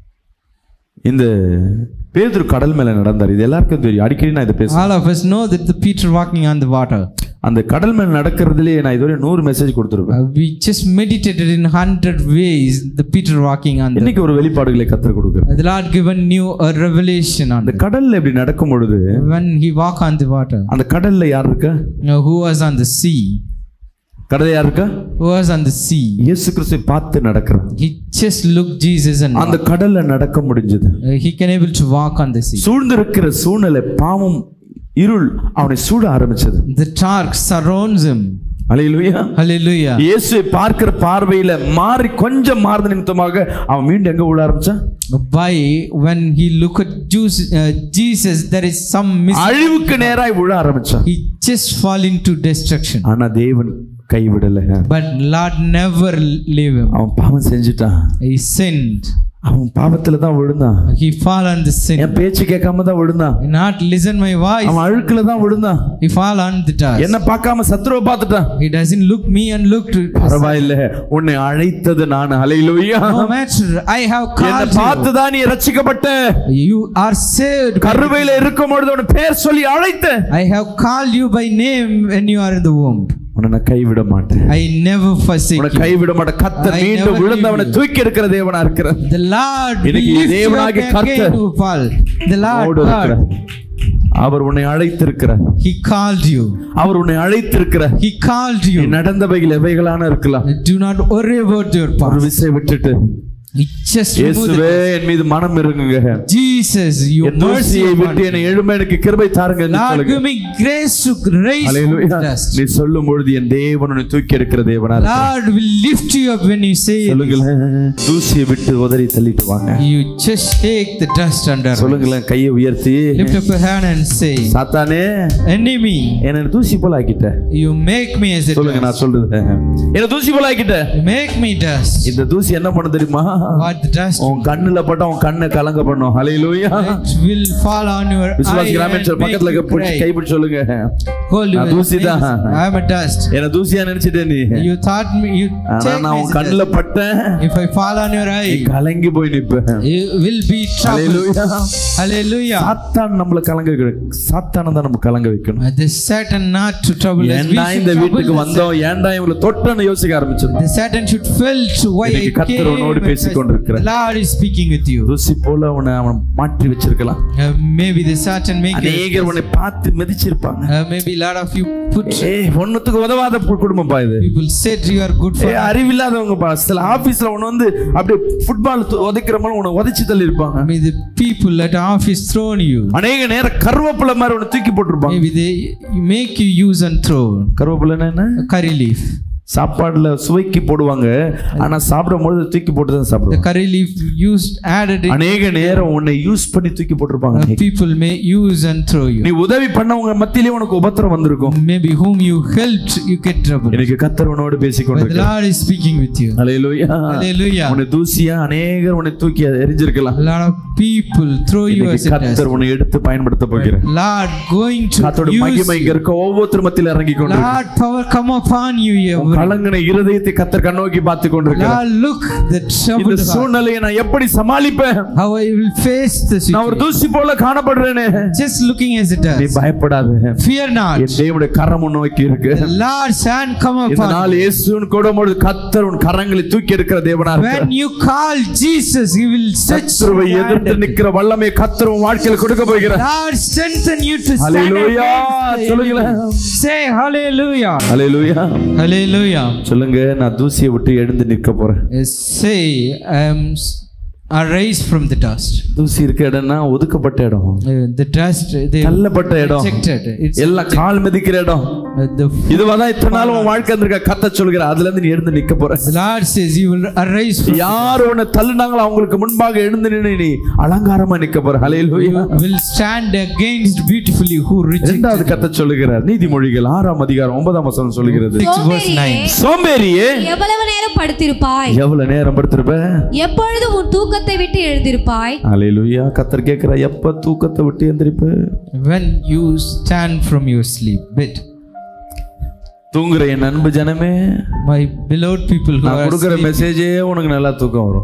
இந்த பேதுரு கடல் மேல நடந்தார். இது எல்லாருக்கும் தெரியும். அடிக்கடி நான் இத பேசுறேன். all of us know that the Peter walking on the water. அந்த கடல் மேல நடக்கிறதுலயே நான் இதுவரை 100 மெசேஜ் கொடுத்திருப்பேன். We just meditated in 100 ways the Peter walking on the. இன்னைக்கு ஒரு வெளிப்பாடுகளை கர்த்தர் கொடுக்கிறார். The Lord given new a revelation on அந்த கடல்ல இப்படி நடக்கும் பொழுது when he walk on the water. அந்த கடல்ல யார் இருக்கா? Who was on the sea? கடல்ல யார் இருக்கா? Who was on the sea? இயேசு கிறிஸ்துவை பார்த்து நடக்கிறான். He just looked Jesus and அந்த கடல்ல நடக்க முடிஞ்சது. he can able to walk on the sea. சூழ்ந்திருக்கிற சூழ்நிலை பாவம் இருள் அவனை சூட ஆரம்பிச்சது. The dark surrounds him. Hallelujah. Hallelujah. இயேசுவை பார்க்கிற பார்வையில மாறி கொஞ்சம் மாறுத நிமித்தமாக அவன் மீண்டும் எங்க விழ ஆரம்பிச்சான்? By when he look at Jesus, there is some அழிவுக்கு நேராய் விழ ஆரம்பிச்சான். he just fall into destruction. ஆனா தேவன் கைவிடல. But Lord never leave him. அவன் பாவம் செஞ்சிட்டான். He sinned. அவன் பாவத்துல தான் விழுந்தான். He fall on the sin. என் பேச்சு கேட்காம தான் விழுந்தான். Not listen my voice. அவன் அழுக்குல தான் விழுந்தான். He fall on the dust. என்ன பார்க்காம சத்துருவை பார்த்துட்டான். He doesn't look me and look to. பரவாயில்லை, உன்னை அழைத்தது நான். ஹல்லேலூயா. No matter, I have என்ன called பார்த்து தான் நீ ரட்சிக்கப்பட்ட. you. You are saved. கருவையில இருக்கும் பொழுது உன் பேர் சொல்லி அழைத்தேன். I have called you by name when you are in the womb. உன்னை நான் கைவிட மாட்டேன். I never forsake உன்னை you. கைவிட மாட்டேன். கர்த்தர் மீண்டும் விழுந்தவனை தூக்கி எடுக்கிற தேவனா இருக்கிறார். The Lord will இன்னைக்கு lift you up தேவனாகிய again கர்த்தர் to fall. The Lord உன்னோடு இருக்கிறார். அவர் உன்னை அழைத்திருக்கிறார். He called you. அவர் உன்னை அழைத்திருக்கிறார். He called you. நீ நடந்தவைகள் எவைகளான இருக்கலாம். Do not worry about your ஒரு past. விசை விட்டுட்டு Just remove இயேசுவே என் மீது மனம் இருங்குங்க. Jesus, your என் mercy தூசியை upon விட்டு me. என்னை எழும்ப எனக்கு கிருபை தாருங்க என்று Lord, சொல்லுங்க. give me grace to raise from the hallelujah. dust. நீ சொல்லும் பொழுது என் தேவன் உன்னை தூக்கி எடுக்கிற தேவனா இருக்கிறார். Lord will lift you up when you say it. சொல்லுங்களேன், தூசியை விட்டு உதறி தள்ளிட்டு வாங்க. You just shake the dust under. சொல்லுங்களேன், கையை உயர்த்தி Lift up your hand and say, சாத்தானே enemy, என்ன தூசி போல ஆக்கிட்ட. you make me as a சொல்லுங்க, dust. நான் சொல்றது என்ன தூசி போல ஆக்கிட்ட. You make me dust. இந்த தூசி என்ன பண்ண தெரியுமா? What the dust உன் கண்ணுல பட்டா உன் கண்ணை கலங்க பண்ணும். Hallelujah. it will fall on your விசுவாசி eye கிராமம் and சர்ச் make பக்கத்துல you cry. கைப்பிடி சொல்லுங்க, Hold நான் your தூசி தான். I am a dust. என்ன தூசியா நினைச்சிட்டே நீ. You thought me, you ஆனா take நான் me உன் as a கண்ணுல dust. பட்டேன், If I fall on your eye, கலங்கி போய் நிப்பேன். you will be troubled. Hallelujah. Hallelujah. சாத்தான் நம்மள கலங்க வைக்கணும். சாத்தானை தான் நம்ம கலங்க வைக்கணும். The Satan not to trouble us. We ஏன்டா should இந்த trouble வீட்டுக்கு the வந்தோம், ஏன்டா இவங்களை தொட்டன்னு யோசிக்க ஆரம்பிச்சிடும். The Satan should felt why I இன்னைக்கு கர்த்தர் came. உன்னோடு and பேசிக் கொண்டிருக்கிறார். the Lord is speaking with you. தூசி போல உன்னை அவன் மாற்றி வச்சிருக்கலாம். Maybe the Satan make you. அநேகர் உன்னை பார்த்து மிதிச்சிருப்பாங்க. Maybe a lot of you put. ஒண்ணுத்துக்கு உதவாத குடும்பம் பா இது. People said you are good for. அறிவில்லாதவங்க பா. சில ஆபீஸ்ல உன்னை வந்து அப்படியே ஃபுட்பால் உதைக்கிற மாதிரி உன்னை உதைச்சு தள்ளி இருப்பாங்க. Maybe the people at office thrown you. அநேக நேரம் கருவேப்பிலை மாதிரி உன்னை தூக்கி போட்டுருப்பாங்க. Maybe they make you use and throw. கருவேப்பிலைன்னா என்ன? Curry leaf. சாப்பாடுல சுவைக்கு போடுவாங்க, ஆனா சாப்பிடும்போது தூக்கி போட்டு தான் The சாப்பிடுவாங்க. curry leaf used added it. அநேக நேரம் உன்னை யூஸ் பண்ணி தூக்கி போட்டுருப்பாங்க. People may use and throw you. நீ உதவி பண்ணவங்க மத்தியிலே உனக்கு உபத்திரம் வந்திருக்கும். Maybe whom you helped, you get trouble. இன்னைக்கு கர்த்தர் உன்னோடு பேசிக் But the கொண்டிருக்கிறார். Lord is speaking with you. Hallelujah. Hallelujah. உன்னை தூசியா அநேகர் உன்னை தூக்கி எறிஞ்சிருக்கலாம். A lot of people throw you as இன்னைக்கு a dust. கர்த்தர் உன்னை எடுத்து பயன்படுத்த போகிறார். Lord going to கர்த்தரோட use மகிமை இங்க you. இருக்க ஒவ்வொருத்தர் மத்தியில இறங்கி கொண்டிருக்கிறார். Lord power come upon you. கலங்கின இருதயத்தை கர்த்தர் கண்ணோக்கி பார்த்து கொண்டிருக்கிறார். Lord look the இந்த troubled heart. சூழ்நிலையை நான் எப்படி சமாளிப்பேன்? How I will face the நான் ஒரு situation. தூசி போல காணப்படுறேனே. Just looking as a நீ dust. பயப்படாத. Fear not. என் தேவனுடைய கரம் உன்னை நோக்கி இருக்கு. The Lord's hand come இந்த upon நாள் you. இயேசுவின் கூடமோடு கர்த்தர் உன் கரங்களை தூக்கி எடுக்கிற தேவனா When இருக்கிறார். you call Jesus, He will stretch சத்துருவை your எதிர்த்து hand. நிக்கிற வல்லமை கர்த்தர் உன் வாழ்க்கையில கொடுக்க போகிறார். Lord strengthen you to stand hallelujah. against the சொல்லுங்களேன். enemy. Say hallelujah. ஹல்லேலூயா. Hallelujah. சொல்லுங்க, நான் தூசியை விட்டு எழுந்து நிற்க போறேன். Say I am arise from the dust. தூசி இருக்க இடம்னா ஒதுக்கப்பட்ட இடம், The dust they தள்ளப்பட்ட இடம், rejected. It's எல்லாம் கால் மிதிக்கிற இடம். the இதுவாதான் இத்தனை நாள் உன் வாழ்க்கை இருந்திருக்க. கர்த்தர் சொல்கிற அதுல இருந்து நீ எழுந்து நிக்க போற. Lord says you will arise from யார் உன்னை தள்ளுனாங்களோ அவங்களுக்கு முன்பாக எழுந்து நின்று நீ அலங்காரமா நிக்க போற. ஹல்லேலூயா. will stand against beautifully who rejected. இரண்டாவது கர்த்தர் சொல்லுகிறார். நீதிமொழிகள் 6ஆம் அதிகாரம் 9ஆம் வசனம் சொல்லுகிறது. 6 verse 9. சோம்பேறியே, எவ்வளவு நேரம் படுத்திருப்பாய்? எவ்வளவு நேரம் படுத்திருப்ப? எப்பொழுது உன் தூக்கத்தை விட்டு எழுந்திருப்பாய்? ஹல்லேலூயா. கர்த்தர் கேட்கிற, எப்ப தூக்கத்தை விட்டு எந்திரிப்ப? When you stand from your sleep bed. தூங்குற என் அன்பு ஜனமே, My beloved people who நான் are கொடுக்கிற sleeping, மெசேஜே உனக்கு நல்லா தூக்கம் வரும்.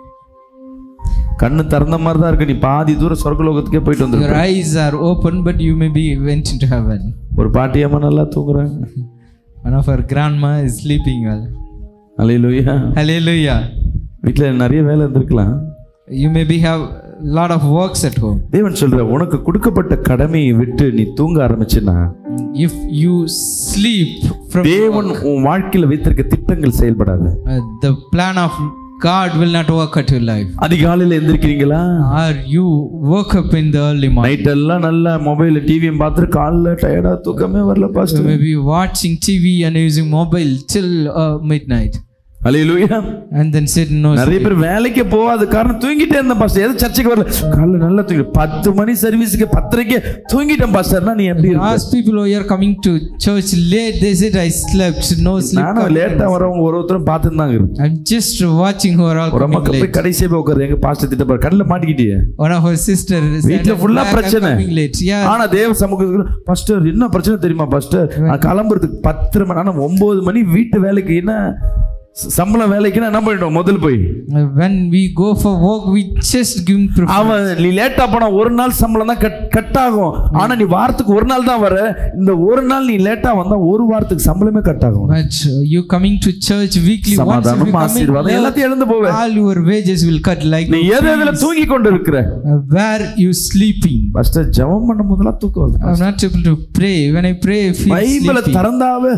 கண்ணு திறந்த மாதிரி தான் இருக்கு. நீ பாதி தூரம் சொர்க்கலோகத்துக்கே போயிட்டு your வந்துருக்க. eyes are open but you may be went into heaven. ஒரு பாட்டியம்மா நல்லா தூங்குறாங்க. One of our grandma is sleeping well. Hallelujah. Hallelujah. வீட்டுல நிறைய வேலை இருந்திருக்கலாம். You maybe have lot of works at home. தேவன் சொல்ற, உனக்கு கொடுக்கப்பட்ட கடமையை விட்டு நீ தூங்க ஆரம்பிச்சுன்னா If you sleep from தேவன் உன் வாழ்க்கையில வைத்திருக்க திட்டங்கள் செயல்படாது. the plan of God will not work at your life. அதிகாலையில எந்திரிக்கிறீங்களா? Or you woke up in the early morning. Night எல்லாம் நல்லா மொபைல் டிவியும் பார்த்துட்டு காலைல டயர்டா தூக்கமே வரல You pastor. may be watching TV and using mobile till midnight. Hallelujah. and then said no நிறைய sleep. பேர் வேலைக்கு போகாத காரணம் தூங்கிட்டே இருந்தேன் பாஸ்டர். எது சர்ச்சுக்கு வரல, காலைல நல்லா தூங்கி 10 மணி சர்வீஸ்க்கு 10:30க்கு தூங்கிட்டேன் பாஸ்டர்னா நீ எப்படி இருக்க? Ask people who are coming to church late, they said I slept, no sleep. நானும் லேட்டா வரவங்க ஒருத்தரும் பார்த்துட்டு தான் இருக்கேன். I'm just watching who are all ஒரு coming மக்கள் போய் late. கடைசியா போய் உட்காரு, எங்க பாஸ்டர் திட்ட பாரு, கண்ணுல மாட்டிக்கிட்டியே. One of our sisters said வீட்டுல ஃபுல்லா "I'm பிரச்சனை. coming late." Yeah. ஆனா தேவ சமூகத்துக்கு பாஸ்டர் என்ன பிரச்சனை தெரியுமா பாஸ்டர், நான் கிளம்புறதுக்கு 10 மணி, ஆனா 9 மணி வீட்டு வேலைக்கு என்ன சம்பளம் வேலைக்குன்னா என்ன பண்ணிட்டோம் முதல் போய். When we go for work, we just give preference. அவன் நீ லேட்டா போனா ஒரு நாள் சம்பளம் தான் கட் ஆகும். ஆனா நீ வாரத்துக்கு ஒரு நாள் தான் வர, இந்த ஒரு நாள் நீ லேட்டா வந்தா ஒரு வாரத்துக்கு சம்பளமே கட் ஆகும். But you coming to church weekly, once if you சமாதானம் come ஆசீர்வாதம் எல்லாத்தையும் இழந்து போவே. all your wages will cut like நீ எதுல தூங்கி கொண்டு இருக்கிற, where you sleeping. பாஸ்டர் ஜெபம் பண்ணும் போதெல்லாம் தூக்கம் வருது. I'm not able to pray. When I pray, I feel பைபிளை sleepy. திறந்தாவே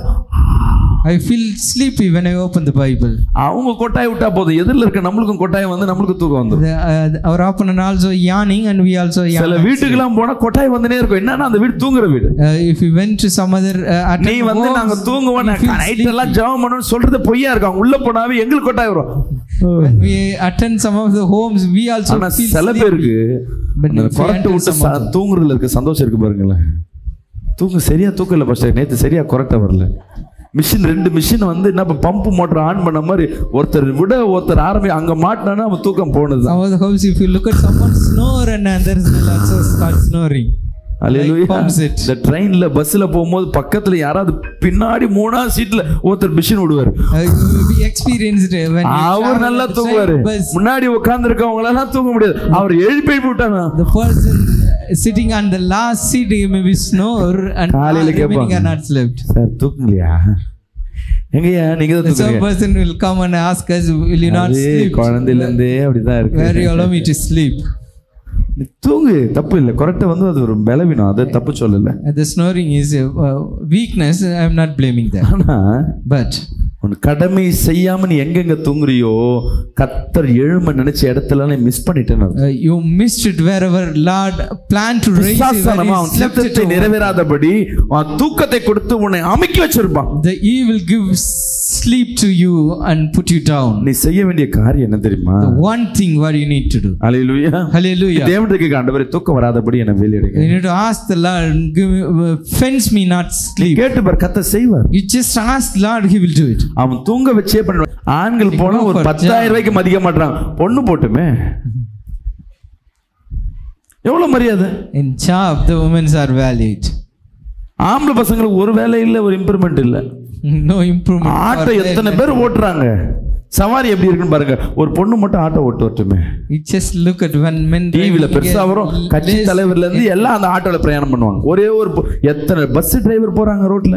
I feel sleepy when I open the Bible. அவங்க கொட்டாய் விட்டா போதும், எதிரில் இருக்க நம்மளுக்கும் கொட்டாய் வந்து நம்மளுக்கு தூக்கம் வந்துடும். Our opponent also yawning and we also yawn. சில வீட்டுக்கெல்லாம் போனா கொட்டாய் வந்துனே இருக்கும். என்னன்னா அந்த வீடு தூங்குற வீடு. If we went to some other நீ வந்து நாங்க தூங்குவோம் நைட் எல்லாம் ஜெபம் பண்ணனும் சொல்றது பொய்யா இருக்கும். உள்ள போனாவே எங்களுக்கு கொட்டாய் வரும். When we attend some of the homes, we also ஆனா feel சில பேருக்கு கொரட்டை விட்டு தூங்குறதுல இருக்க சந்தோஷம் இருக்கு பாருங்களேன். சரியா தூக்கம் இல்லை பாஸ்டர், நேற்று சரியா கொரட்டை வரல. மிஷின் 2 மிஷின் வந்து என்ன பம்பு மோட்டர் ஆன் பண்ண மாதிரி ஒருத்தர் விட ஒருத்தர் அங்க மாட்டினா அவன் தூக்கம் போனது. Some of the homes, if you look at someone snore and there is also start snoring. அல்லேலூயா. இந்த ட்ரெயின்ல பஸ்ல போகும்போது பக்கத்துல யாராவது பின்னாடி 3ஆவது சீட்ல ஒருத்தர் மிஷின் விடுவாரு. We experienced it when அவர் நல்லா தூங்குவாரு. முன்னாடி உட்கார்ந்து இருக்கவங்க எல்லாம் தூங்க முடியாது, அவர் எழுப்பி விட்டாங்க. The person sitting on the last seat may be snore and remaining are not slept. Sir தூங்குங்கயா, எங்கயா நீங்க தான் தூங்குங்க. Some person will come and ask us, will you not sleep? குழந்தையில இருந்தே அப்படிதான் இருக்கு. Where you allow me to sleep? தூங்கு, தப்பு இல்லை. கொரட்டை வந்து அது ஒரு பலவீனம், அது தப்பு சொல்லல. The snoring is a weakness. I am not blaming that. ஆனா But உன் கடமை செய்யாம நீ எங்கெங்க தூங்குறியோ கர்த்தர் எழும நினைச்ச இடத்துல நீ மிஸ் பண்ணிட்டேன்னு. you missed it wherever Lord planned to raise you. நிறைவேறாதபடி தூக்கத்தை கொடுத்து உன்னை அமுக்கி வச்சிருப்பான். The evil gives sleep to you and put you down. நீ செய்ய வேண்டிய காரியம் என்ன தெரியுமா? The one thing what you need to do. Hallelujah. Hallelujah. தேவனுக்கு ஆண்டவரே தூக்கம் வராதபடி என்னை வெளியிடுங்க. You need to ask the Lord, fence me not sleep. கேட்டு பார், கர்த்தர் செய்வார். You just ask Lord, he will do it. அவன் தூங்க வச்சே பண்ணுவான். ஆண்கள் போனா ஒரு 10,000 ரூபாய்க்கு மதிக்க மாட்டாங்க, பொண்ணு போட்டுமே எவ்வளவு மரியாதை. In job the women are valued. ஆம்பளை பசங்களுக்கு ஒரு வேலை இல்ல, ஒரு இம்ப்ரூவ்மெண்ட் இல்ல. No improvement. ஆட்டோ எத்தனை பேர் ஓட்டுறாங்க, சவாரி எப்படி இருக்குன்னு பாருங்க. ஒரு பொண்ணு மட்டும் ஆட்டோ ஓட்டு வரட்டுமே. You just look at when men டிவில பெருசா வரும், கட்சி தலைவர்ல இருந்து எல்லாம் அந்த ஆட்டோல பிரயாணம் பண்ணுவாங்க. ஒரே ஒரு எத்தனை பஸ் டிரைவர் போறாங்க ரோட்ல.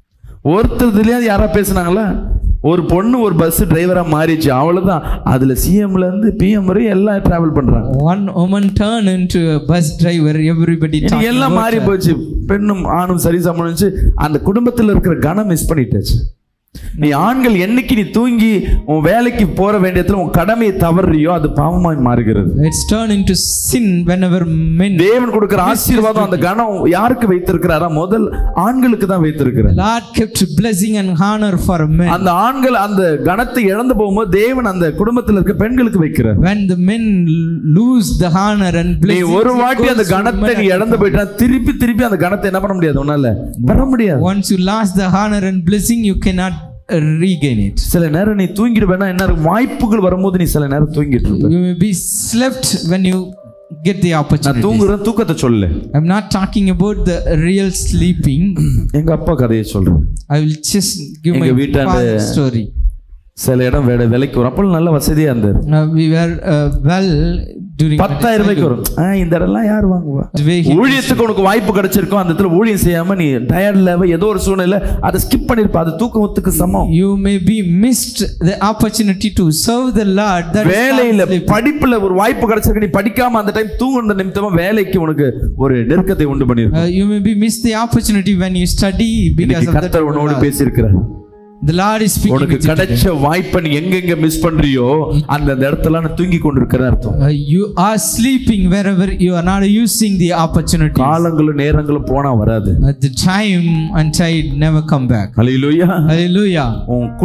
ஒருத்தர் யாரா பேசுனாங்களா? ஒரு பொண்ணு ஒரு பஸ் டிரைவரா மாறிச்சு, அவ்வளவுதான். அதுல சிஎம்ல இருந்து பிஎம் வரை எல்லாம் டிராவல் பண்றாங்க. One woman turned into a bus driver, everybody எல்லாம் மாறி போச்சு. பெண்ணும் ஆணும் சரி சமணிச்சு அந்த குடும்பத்துல இருக்கிற கணம் மிஸ் பண்ணிட்டாச்சு. நீ ஆண்கள் என்னைக்கு நீ தூங்கி உன் வேலைக்கு போற வேண்டியதுல உன் கடமையை தவறியோ அது பாவமாய் மாறுகிறது. It's turned into sin whenever men. தேவன் கொடுக்கிற ஆசீர்வாதம் அந்த கணம் யாருக்கு வைத்திருக்கிறாரா? முதல் ஆண்களுக்கு தான் வைத்திருக்கிறார். Lord kept blessing and honor for men. அந்த ஆண்கள் அந்த கணத்தை இழந்து போகும்போது தேவன் அந்த குடும்பத்தில் இருக்க பெண்களுக்கு வைக்கிறார். When the men lose the honor and blessing, நீ ஒரு வாட்டி அந்த கணத்தை நீ இழந்து போயிட்டா திருப்பி அந்த கணத்தை என்ன பண்ண முடியாது, உன்னால பெற முடியாது. Once you lost the honor and blessing, you cannot regain it. சில நேரம் நீ தூங்கிடுவேனா, என்ன வாய்ப்புகள் வரும்போது நீ சில நேரம் தூங்கிட்டு இருப்ப. You may be slept when you get the opportunity. நான் தூங்குற தூக்கத்தை சொல்லு. I'm not talking about the real sleeping. எங்க அப்பா கதையை சொல்றேன். I will just give my father's story. சில இடம் விலைக்கு வரும். அப்போ நல்ல வசதியா இருந்தாரு. We were well during 10,000 ரூபாய்க்கு வரும். இந்த இடம்லாம் யார் வாங்குவா? ஊழியத்துக்கு உனக்கு வாய்ப்பு கிடைச்சிருக்கும், அந்த இடத்துல ஊழியம் செய்யாம நீ டயர்ட்ல ஏதோ ஒரு சூழ்நிலை அதை ஸ்கிப் பண்ணிருப்ப. அது தூக்கத்துக்கு சமம். You may be missed the opportunity to serve the Lord. வேலையில படிப்புல ஒரு வாய்ப்பு கிடைச்சிருக்கு, நீ படிக்காம அந்த டைம் தூங்குற நிமித்தமா வேலைக்கு உனக்கு ஒரு நெருக்கத்தை உண்டு பண்ணிருக்கு. You may be missed the opportunity when you study because of that. கர்த்தர் உன்னோடு பேசியிருக்கிறார். The Lord is speaking. உனக்கு கிடைச்ச வாய்ப்பை நீ எங்கெங்க மிஸ் பண்றியோ அந்த இடத்துல நான் தூங்கி கொண்டிருக்கிற அர்த்தம். You are sleeping wherever you are not using the opportunity. காலங்களும் நேரங்களும் போனா வராது. The time and tide never come back. Hallelujah. Hallelujah. உன்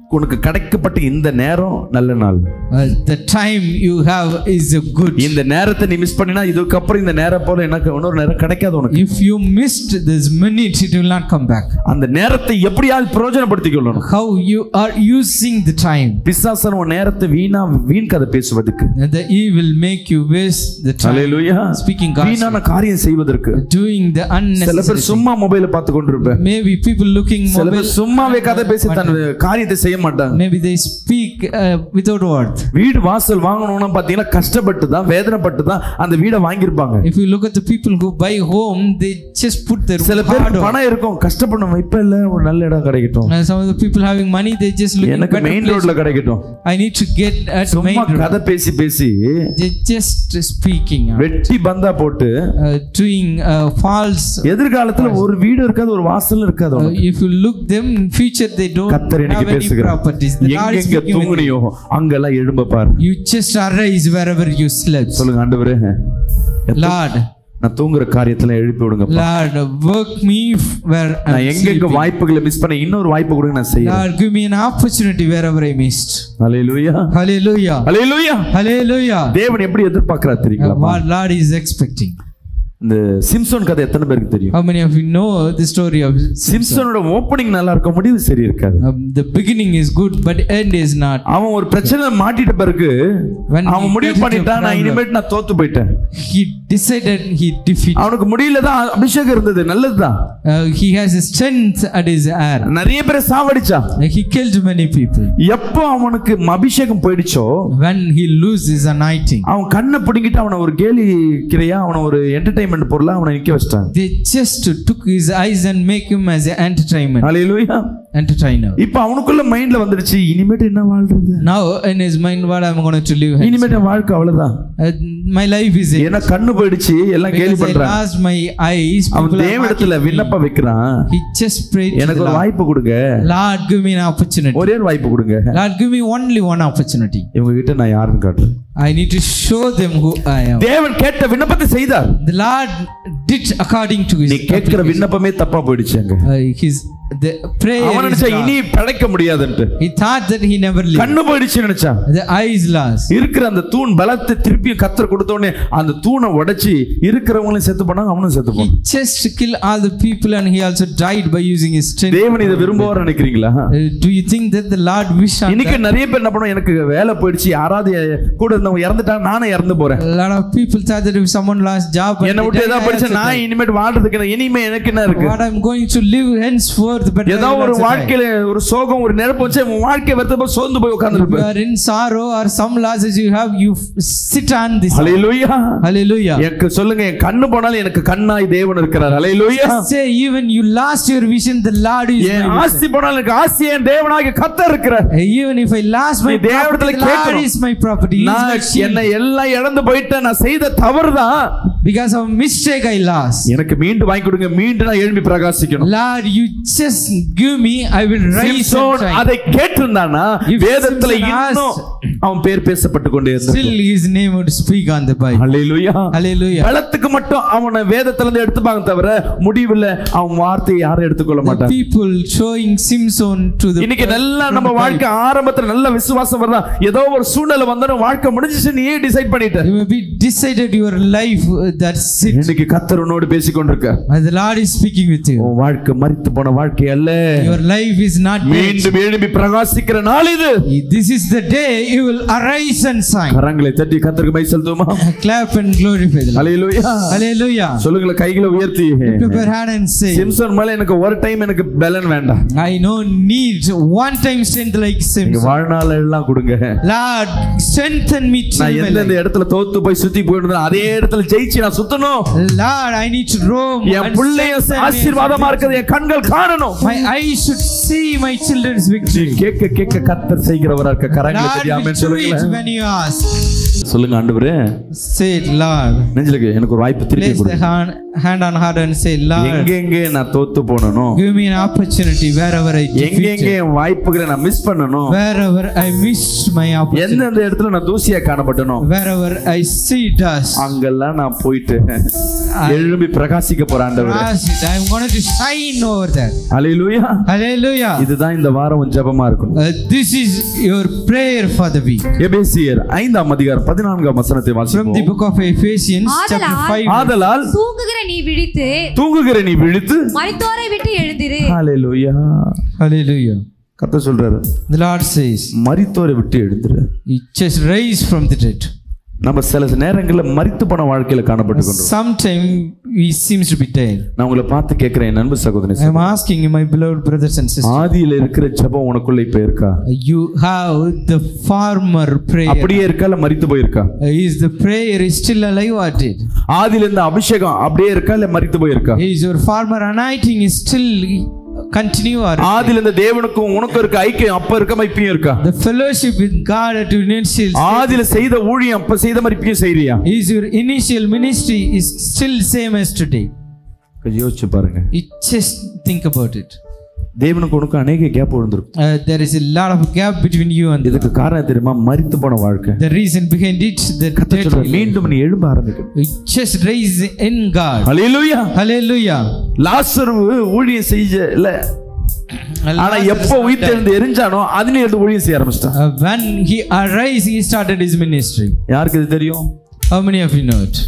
உனக்கு கிடைக்கப்பட்ட இந்த நேரம் நல்ல நாள். The time you have is a good. இந்த நேரத்தை நீ மிஸ் பண்ணினா இதுக்கு அப்புறம் இந்த நேரம் போல எனக்கு இன்னொரு நேரம் கிடைக்காது உனக்கு. If you missed this minute, it will not come back. அந்த நேரத்தை எப்படியாவது பிரயோஜனப்படுத்திக்கொள்ளணும். How you are using the time. பிசாசன் உன் நேரத்தை வீண் கதை பேசுவதற்கு, The evil make you waste the time. Hallelujah. Speaking gospel. வீணான காரியம் செய்வதற்கு. Doing the சில பேர் unnecessary. சும்மா மொபைலை பார்த்து கொண்டிருப்பேன். Maybe people looking சில mobile. பேர் சும்மாவே கதை பேசி தன் காரியத்தை செய்ய மாட்டாங்க. Maybe they speak without word. வீடு வாசல் வாங்கணும்னா பாத்தீங்கன்னா கஷ்டப்பட்டு தான் வேதனைப்பட்டு தான் அந்த வீடை வாங்கியிருப்பாங்க. If you look at the people who buy home, they just put their சில hard பேருக்கு work. பணம் இருக்கும், கஷ்டப்படணும், இப்ப இல்ல ஒரு நல்ல இடம் கிடைக்கட்டும், And some of the people having money, they just look at எனக்கு better மெயின் place. ரோட்ல கிடைக்கட்டும். I need to get at சும்மா main road. கதை பேசி பேசி They just speaking, வெட்டி பந்தா போட்டு doing false. எதிர்காலத்துல ஒரு வீடு இருக்காது, ஒரு வாசல் இருக்காது உனக்கு. If you look them in future, they don't கர்த்தர் have இன்னைக்கு any பேசுகிறார். properties. The Lord is எங்க speaking with you. தூங்குனியோ அங்கெல்லாம் எழும்ப பாரு. You just arise wherever you slept. சொல்லுங்க, ஆண்டவரே Lord, நான் தூங்குற காரியத்துல எழுப்பி விடுங்க. Lord, work me where நான் I'm எங்க sleeping. வாய்ப்புகளை மிஸ் பண்ண இன்னொரு வாய்ப்பு கொடுங்க, நான் செய்யறேன். Lord, give me an opportunity wherever I missed. Hallelujah, Hallelujah. Hallelujah. Hallelujah. தேவன் எப்படி எதிர்பார்க்கிறார் தெரியுங்களா? What Lord is expecting. இந்த சிம்சோன் கதை எத்தனை பேருக்கு தெரியும்? How many of you know the story of Simpson? சிம்சோனோட ஓப்பனிங் நல்லா இருக்கும், முடிவு சரி இருக்காது. The beginning is good, but end is not. அவன் ஒரு பிரச்சனை மாட்டிட்ட பிறகு அவன் முடிவு பண்ணிட்டான், நான் இனிமேட் நான் தோத்து போயிட்டேன். He decided he defeated. அவனுக்கு முடியலதான், அபிஷேகம் இருந்தது, நல்லதுதான். He has a strength at his hair. நிறைய பேரை சாவடிச்சான். He killed many people. எப்போ அவனுக்கு அபிஷேகம் போயிடுச்சோ, When he loses his anointing, அவன் கண்ணை பிடிங்கிட்டு அவனை ஒரு கேலி கிரையா, அவனை ஒரு என்டர்டைன்மெண்ட் பொருளா அவனை நிக்க வச்சிட்டாங்க. they just took his eyes and make him as an entertainment. Hallelujah. Entertainer. இப்போ அவனுக்குள்ள மைண்ட்ல வந்துடுச்சு, இனிமேட் என்ன வாழ்றது? Now in his mind, what I'm going to live? இனிமேட் வாழ்க்கை அவ்வளவுதான். My life is it. ஏன்னா கண்ணு போயிடுச்சு, எல்லாம் கேலி Because I பண்றான். lost my eyes. அவன் People are தேவனிடத்துல mocking me. விண்ணப்பம் வைக்கிறான், He just prayed to எனக்கு the ஒரு Lord. வாய்ப்பு கொடுங்க, Lord, give me an opportunity. ஒரே ஒரு வாய்ப்பு கொடுங்க. Lord, give me only one opportunity. இவங்க கிட்ட நான் யாருன்னு காட்டுறேன். I need to show them who I am. தேவன் கேட்ட விண்ணப்பத்தை செய்தார். The Lord did according to his நீ கேட்கிற application. விண்ணப்பமே தப்பா போயிடுச்சுங்க. The prayer அவன் is நினைச்சா lost. இனி பிழைக்க முடியாதுன்னு. He thought that he never lived. கண்ணு போயிடுச்சு நினைச்சான். The eyes lost. இருக்கிற அந்த தூண் பலத்தை திருப்பி கர்த்தர் கொடுத்த உடனே அந்த தூணை உடைச்சி இருக்கிறவங்களும் செத்து போனாங்க, அவனும் செத்து He போனான். just killed all the people and he also died by using his strength. தேவன் இதை விரும்புவார் நினைக்கிறீங்களா? Do you think that the Lord wish on இன்னைக்கு that? நிறைய பேர் என்ன பண்ணுவோம், எனக்கு வேலை போயிடுச்சு, யாராவது கூட இருந்தவங்க இறந்துட்டாங்க, நானே இறந்து போறேன். A lot of people thought that if someone lost job and என்ன they விட்டு died, ஏதாவது I படிச்சா also நான் died. இனிமேட் வாழ்றதுக்கு இனிமே எனக்கு என்ன இருக்கு? What I'm going to live henceforth, but I ஏதோ will ஒரு also die. வாழ்க்கையில ஒரு சோகம் ஒரு நெருப்பு வச்சு உன் வாழ்க்கை வருத்தப்போ சோர்ந்து போய் If you உட்கார்ந்துருப்ப. are in sorrow or some losses you have, you sit on this. Hallelujah. Hallelujah. எனக்கு சொல்லுங்க, என் கண்ணு போனாலும் எனக்கு கண்ணாய் தேவன் இருக்கிறார். ஹல்லேலூயா. Say even you lost your vision, the Lord is N my vision. ஆஸ்தி போனாலும் எனக்கு ஆஸ்தியே என் தேவனாகிய கர்த்தர் இருக்கிறார். Even if I lost my நீ தேவனிடத்துல property, the Lord கேட்கணும். is my property. He is நான் my shield. என்ன எல்லாம் இழந்து போயிட்டேன், நான் செய்த தவறுதான், Because of mistake I lost. எனக்கு மீண்டும் வாங்கி கொடுங்க, மீண்டும் நான் எழும்பி பிரகாசிக்கணும். Lord, you just give me, I will rise and Samson shine. அதை கேட்டிருந்தானா If வேதத்துல Simpson இன்னும் அவன் பேர் பேசப்பட்டு கொண்டே இருந்தான். Still his name would speak on the Bible. Hallelujah. Hallelujah. பலத்துக்கு மட்டும் அவனை வேதத்துல இருந்து எடுத்துப்பாங்க தவிர முடிவுல அவன் வார்த்தையை யாரும் எடுத்துக்கொள்ள The மாட்டாங்க. people showing Simpson to the இன்னைக்கு நல்லா நம்ம வாழ்க்கை ஆரம்பத்துல நல்ல விசுவாசம் வருதா, ஏதோ ஒரு சூழ்நிலை வந்தாலும் வாழ்க்கை முடிஞ்சிச்சு நீ டிசைட் பண்ணிட்ட. You may be decided your life, that's it. இன்னைக்கு கர்த்தர் உன்னோடு பேசிக்கொண்டிருக்கார். And the Lord is speaking with you. உன் வாழ்க்கை மரித்து போன வாழ்க்கை அல்ல, Your life is not dead. மீண்டும் எழும்பி பிரகாசிக்கிற நாள் இது. This is the day you will arise and shine. கரங்களை தட்டி கர்த்தருக்கு my செலுத்துமா? Clap and glorify the Lord. Hallelujah. Hallelujah. சொல்லுங்க, கைகளை உயர்த்தி. Lift up your hand and say, சிம்சன் மேல எனக்கு ஒரு டைம் எனக்கு பலன் வேண்டாம், I know need one time strength like நீங்க Simpson. வாழ்நாள் எல்லாம் கொடுங்க. Lord, strengthen me till நான் my எந்தெந்த life. இடத்துல தோத்து போய் சுத்தி போயிட்டு அதே இடத்துல ஜெயிச்சு நான் சுத்தணும். Lord, I need to roam. N and பிள்ளைய strengthen me. ஆசீர்வாதமா இருக்கிறது என் கண்கள் காணணும். My eyes should see my children's victory. கேட்க கேட்க கர்த்தர் செய்கிறவரா இருக்க. கரங்களை Lord, தட்டி ஆமென் will do it சொல்லுங்க. when you ask. சொல்லுங்க ஆண்டவரே. Say, Lord. நெஞ்சிலுக்கு எனக்கு ஒரு வாய்ப்பு திருப்பி Place the hand on heart and say, Lord. எங்கெங்கே நான் தோத்து போனனோ, give me an opportunity wherever I எங்கெங்கே வாய்ப்புகளை நான் மிஸ் பண்ணனோ, wherever I missed my opportunity, எந்தெந்த இடத்துல நான் தூசியா காணப்பட்டனோ, wherever I see dust, அங்கெல்லாம் நான் போயிட்டு எழும்பி பிரகாசிக்க போறேன் ஆண்டவரே. I'm going to shine over there. Hallelujah. Hallelujah. இதுதான் இந்த வாரம் ஜெபமா இருக்கணும். This is your prayer for the week. எபேசியர் 5ஆம் அதிகாரம் 14ஆம் வசனத்தை வாசிப்போம். From the book of Ephesians chapter 5. ஆதலால் தூங்குகிற நீ விழித்து மரித்தோரை விட்டு எழுந்திரு. ஹல்லேலூயா. Hallelujah. கர்த்தர் சொல்றாரு, the Lord says, மரித்தோரை விட்டு எழுந்திரு. you just raise from the dead. நம்ம சில நேரங்களில் மரித்து போன வாழ்க்கையில காணப்பட்டு கொண்டிருக்கோம். Sometimes we seems to be dead. நான் உங்களை பார்த்து கேட்கிறேன் நண்பர் சகோதரனே, I am asking you, my beloved brothers and sisters, ஆதியில இருக்கிற ஜெபம் உனக்குள்ள இப்ப இருக்கா? you have the former prayer. அப்படியே இருக்கா இல்ல மரித்து போயிருக்கா? Is the prayer is still alive or dead? ஆதியில இருந்த அபிஷேகம் அப்படியே இருக்கா இல்ல மரித்து போயிருக்கா? Is your former anointing is still continue or ஆதியில இருந்த தேவனுக்கும் உனக்கும் இருக்க ஐக்கியம் அப்ப இருக்க இப்பயும் இருக்கா? the fellowship with God at your initial ஆதியில செய்த ஊழியம் அப்ப செய்த மாதிரி இப்பயும் செய்றியா? is your initial ministry is still same as today? கொஞ்சம் யோசிச்சு பாருங்க. Just think about it. தேவனுக்கு உனக்கு அநேக கேப் விழுந்திருக்கும். There is a lot of gap between you and இதுக்கு காரணம் தெரியுமா? மரித்து போன வாழ்க்கை. the reason behind it that மீண்டும் நீ எழும்ப ஆரம்பிக்கணும். just raise in God. Hallelujah. Hallelujah. லாசரு ஊழியம் செய்யல, ஆனா எப்போ உயிர்த்தெழுந்து எரிஞ்சானோ அதுல இருந்து ஊழியம் செய்ய ஆரம்பிச்சான். when he arose he started his ministry. யாருக்கு இது தெரியும்? How many of you know it?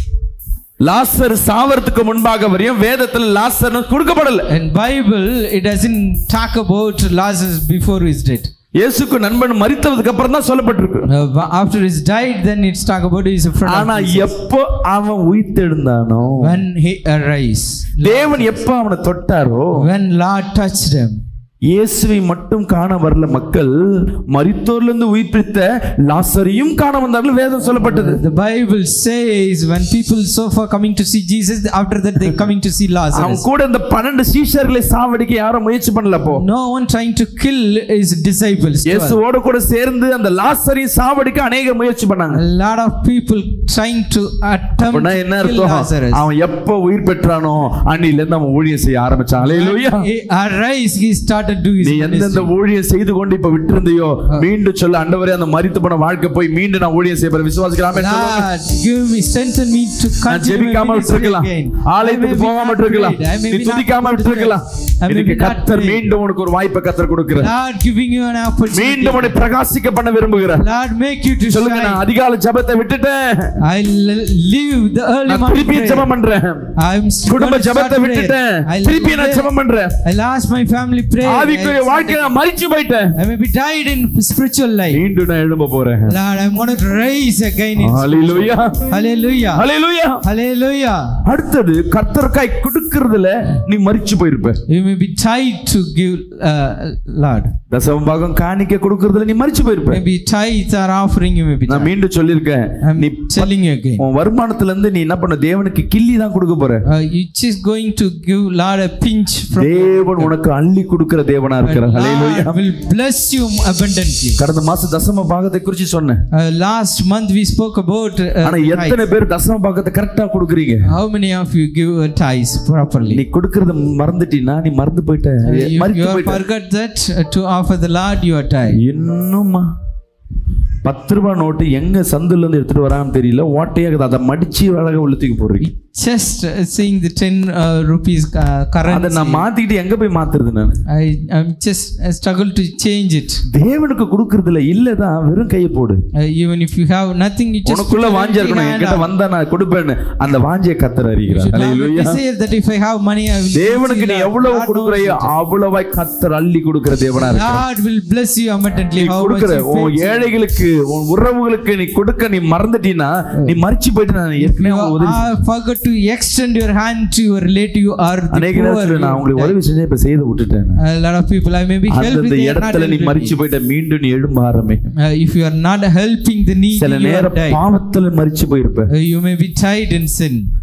லாசர் சாவறதுக்கு முன்பாக வரையும் வேதத்துல லாசர் கொடுக்கப்படல. In Bible it doesn't talk about Lazarus before he is dead. இயேசுக்கு நண்பன் மரித்ததுக்கு அப்புறம் தான் சொல்லப்பட்டிருக்கு. After he died then it's talk about his friend. ஆனா எப்போ அவன் உயிர்த்தெழுந்தானோ, when he arose, தேவன் எப்போ அவனை தொட்டாரோ, when Lord touched him, இயேசுவை மட்டும் காண வரல மக்கள், மரித்தோர்ல இருந்து உயிர்ப்பித்த லாசரையும் காண வந்தார்கள் வேதம் சொல்லப்பட்டது. the Bible says when people so far coming to see Jesus, after that they coming to see Lazarus. அவன் கூட இந்த 12 சீஷர்களை சாவடிக்க யாரும் முயற்சி பண்ணல. அப்போ no one trying to kill his disciples. இயேசுவோட கூட சேர்ந்து அந்த லாசரையும் சாவடிக்க अनेக முயற்சி பண்ணாங்க. a lot of people trying to attempt to kill Lazarus. அவன் எப்போ உயிர் பெற்றானோ அன்னில இருந்து அவன் ஊழியம் செய்ய ஆரம்பிச்சான். ஹல்லேலூயா. he arise he started do his நீ எந்தெந்த ஊழியம் செய்து கொண்டு இப்ப விட்டிருந்தியோ மீண்டும் சொல்ல, ஆண்டவரே அந்த மரித்து போன வாழ்க்கை போய் மீண்டும் நான் ஊழியம் செய்ய விசுவாசிக்கிறேன். give me strengthen me to continue. ஜெபிக்காம விட்டுருக்கலாம், ஆலயத்துக்கு போகாம விட்டுருக்கலாம், நீ துதிக்காம விட்டுருக்கலாம். இதுக்கு கர்த்தர் மீண்டும் உனக்கு ஒரு வாய்ப்பை கர்த்தர் கொடுக்கிறார். Lord giving you an opportunity. மீண்டும் உன்னை பிரகாசிக்க பண்ண விரும்புகிறார். Lord make you to shine. சொல்லுங்க, நான் அதிகாலை ஜெபத்தை விட்டுட்டேன், I leave the early morning. திருப்பி ஜெபம் பண்றேன். I'm குடும்ப ஜெபத்தை விட்டுட்டேன், திருப்பி நான் ஜெபம் பண்றேன். I lost my family prayer. ஆவிக்குரிய வாழ்க்கையில மரிச்சு போயிட்டேன். I may be died in spiritual life. மீண்டும் நான் எழும்ப போறேன். Lord, I'm going to rise again in hallelujah. Hallelujah. Hallelujah. Hallelujah. அடுத்தது கர்த்தருக்காய் கொடுக்கிறதுல நீ மரிச்சு போயிருப்ப. You may be tied to give Lord. தசம பாகம் காணிக்கை கொடுக்கிறதுல நீ மரிச்சு போயிருப்ப. Maybe tithe or offering you may be. நான் மீண்டும் சொல்லிருக்கேன், நீ telling you again. உன் வருமானத்துல இருந்து நீ என்ன பண்ண, தேவனுக்கு கிள்ளி தான் கொடுக்க போற. You just going to give Lord a pinch from தேவன் உனக்கு அள்ளி கொடுக்கிற தேவனா இருக்கிறார். ஹல்லேலூயா. will bless you abundantly. கடந்த மாசம் தசம பாகத்தை குறித்து சொன்னேன். Last month we spoke about ஆனா எத்தனை பேர் தசம பாகத்தை கரெக்ட்டா கொடுக்கறீங்க? how many of you give tithes properly? நீ கொடுக்கிறத மறந்துட்டீனா நீ மறந்து போய்ட்ட, மரித்து you போய்ட்ட. forgot that to offer the Lord your tithe. இன்னுமா 10 ரூபாய் நோட்டு எங்க சந்துல இருந்து எடுத்துட்டு வரான்னு தெரியல, ஓட்டையாக அதை மடிச்சு அழகா உள்ளத்துக்கு போடுறீங்க. just seeing the 10 rupees currency. அதை நான் மாத்திட்டு எங்க போய் மாத்துறது? நான் I'm just struggle to change it. தேவனுக்கு கொடுக்கிறதுல இல்லதான் வெறும் கையை போடு. Even if you have nothing, you just உனக்குள்ள வாஞ்சை இருக்கணும், என்கிட்ட வந்தா நான் கொடுப்பேன்னு. அந்த வாஞ்சையை கர்த்தர் அறிகிறார். ஹல்லேலூயா. say that if I have money I will. தேவனுக்கு நீ எவ்வளவு கொடுக்கறியோ அவ்வளவாய் கர்த்தர் அள்ளி கொடுக்கிற தேவனா இருக்கிறார். God will bless you abundantly. how much உன் ஏழைகளுக்கு உன் உறவுகளுக்கு நீ கொடுக்க நீ மறந்துட்டீனா நீ மரிச்சு போயிட்டு. நான் ஏற்கனவே forgot to extend your hand to your relative or the poor. நான் உங்களுக்கு உதவி செஞ்சே இப்ப செய்து விட்டுட்டேன். a lot of people I may be helping. அந்த இடத்துல நீ மரிச்சு போயிட்ட, மீண்டும் நீ எழும்ப ஆரம்பி. if you are not helping the needy, சில நேரம் பாவத்துல மரிச்சு போயிருப்ப. you may be tied in sin.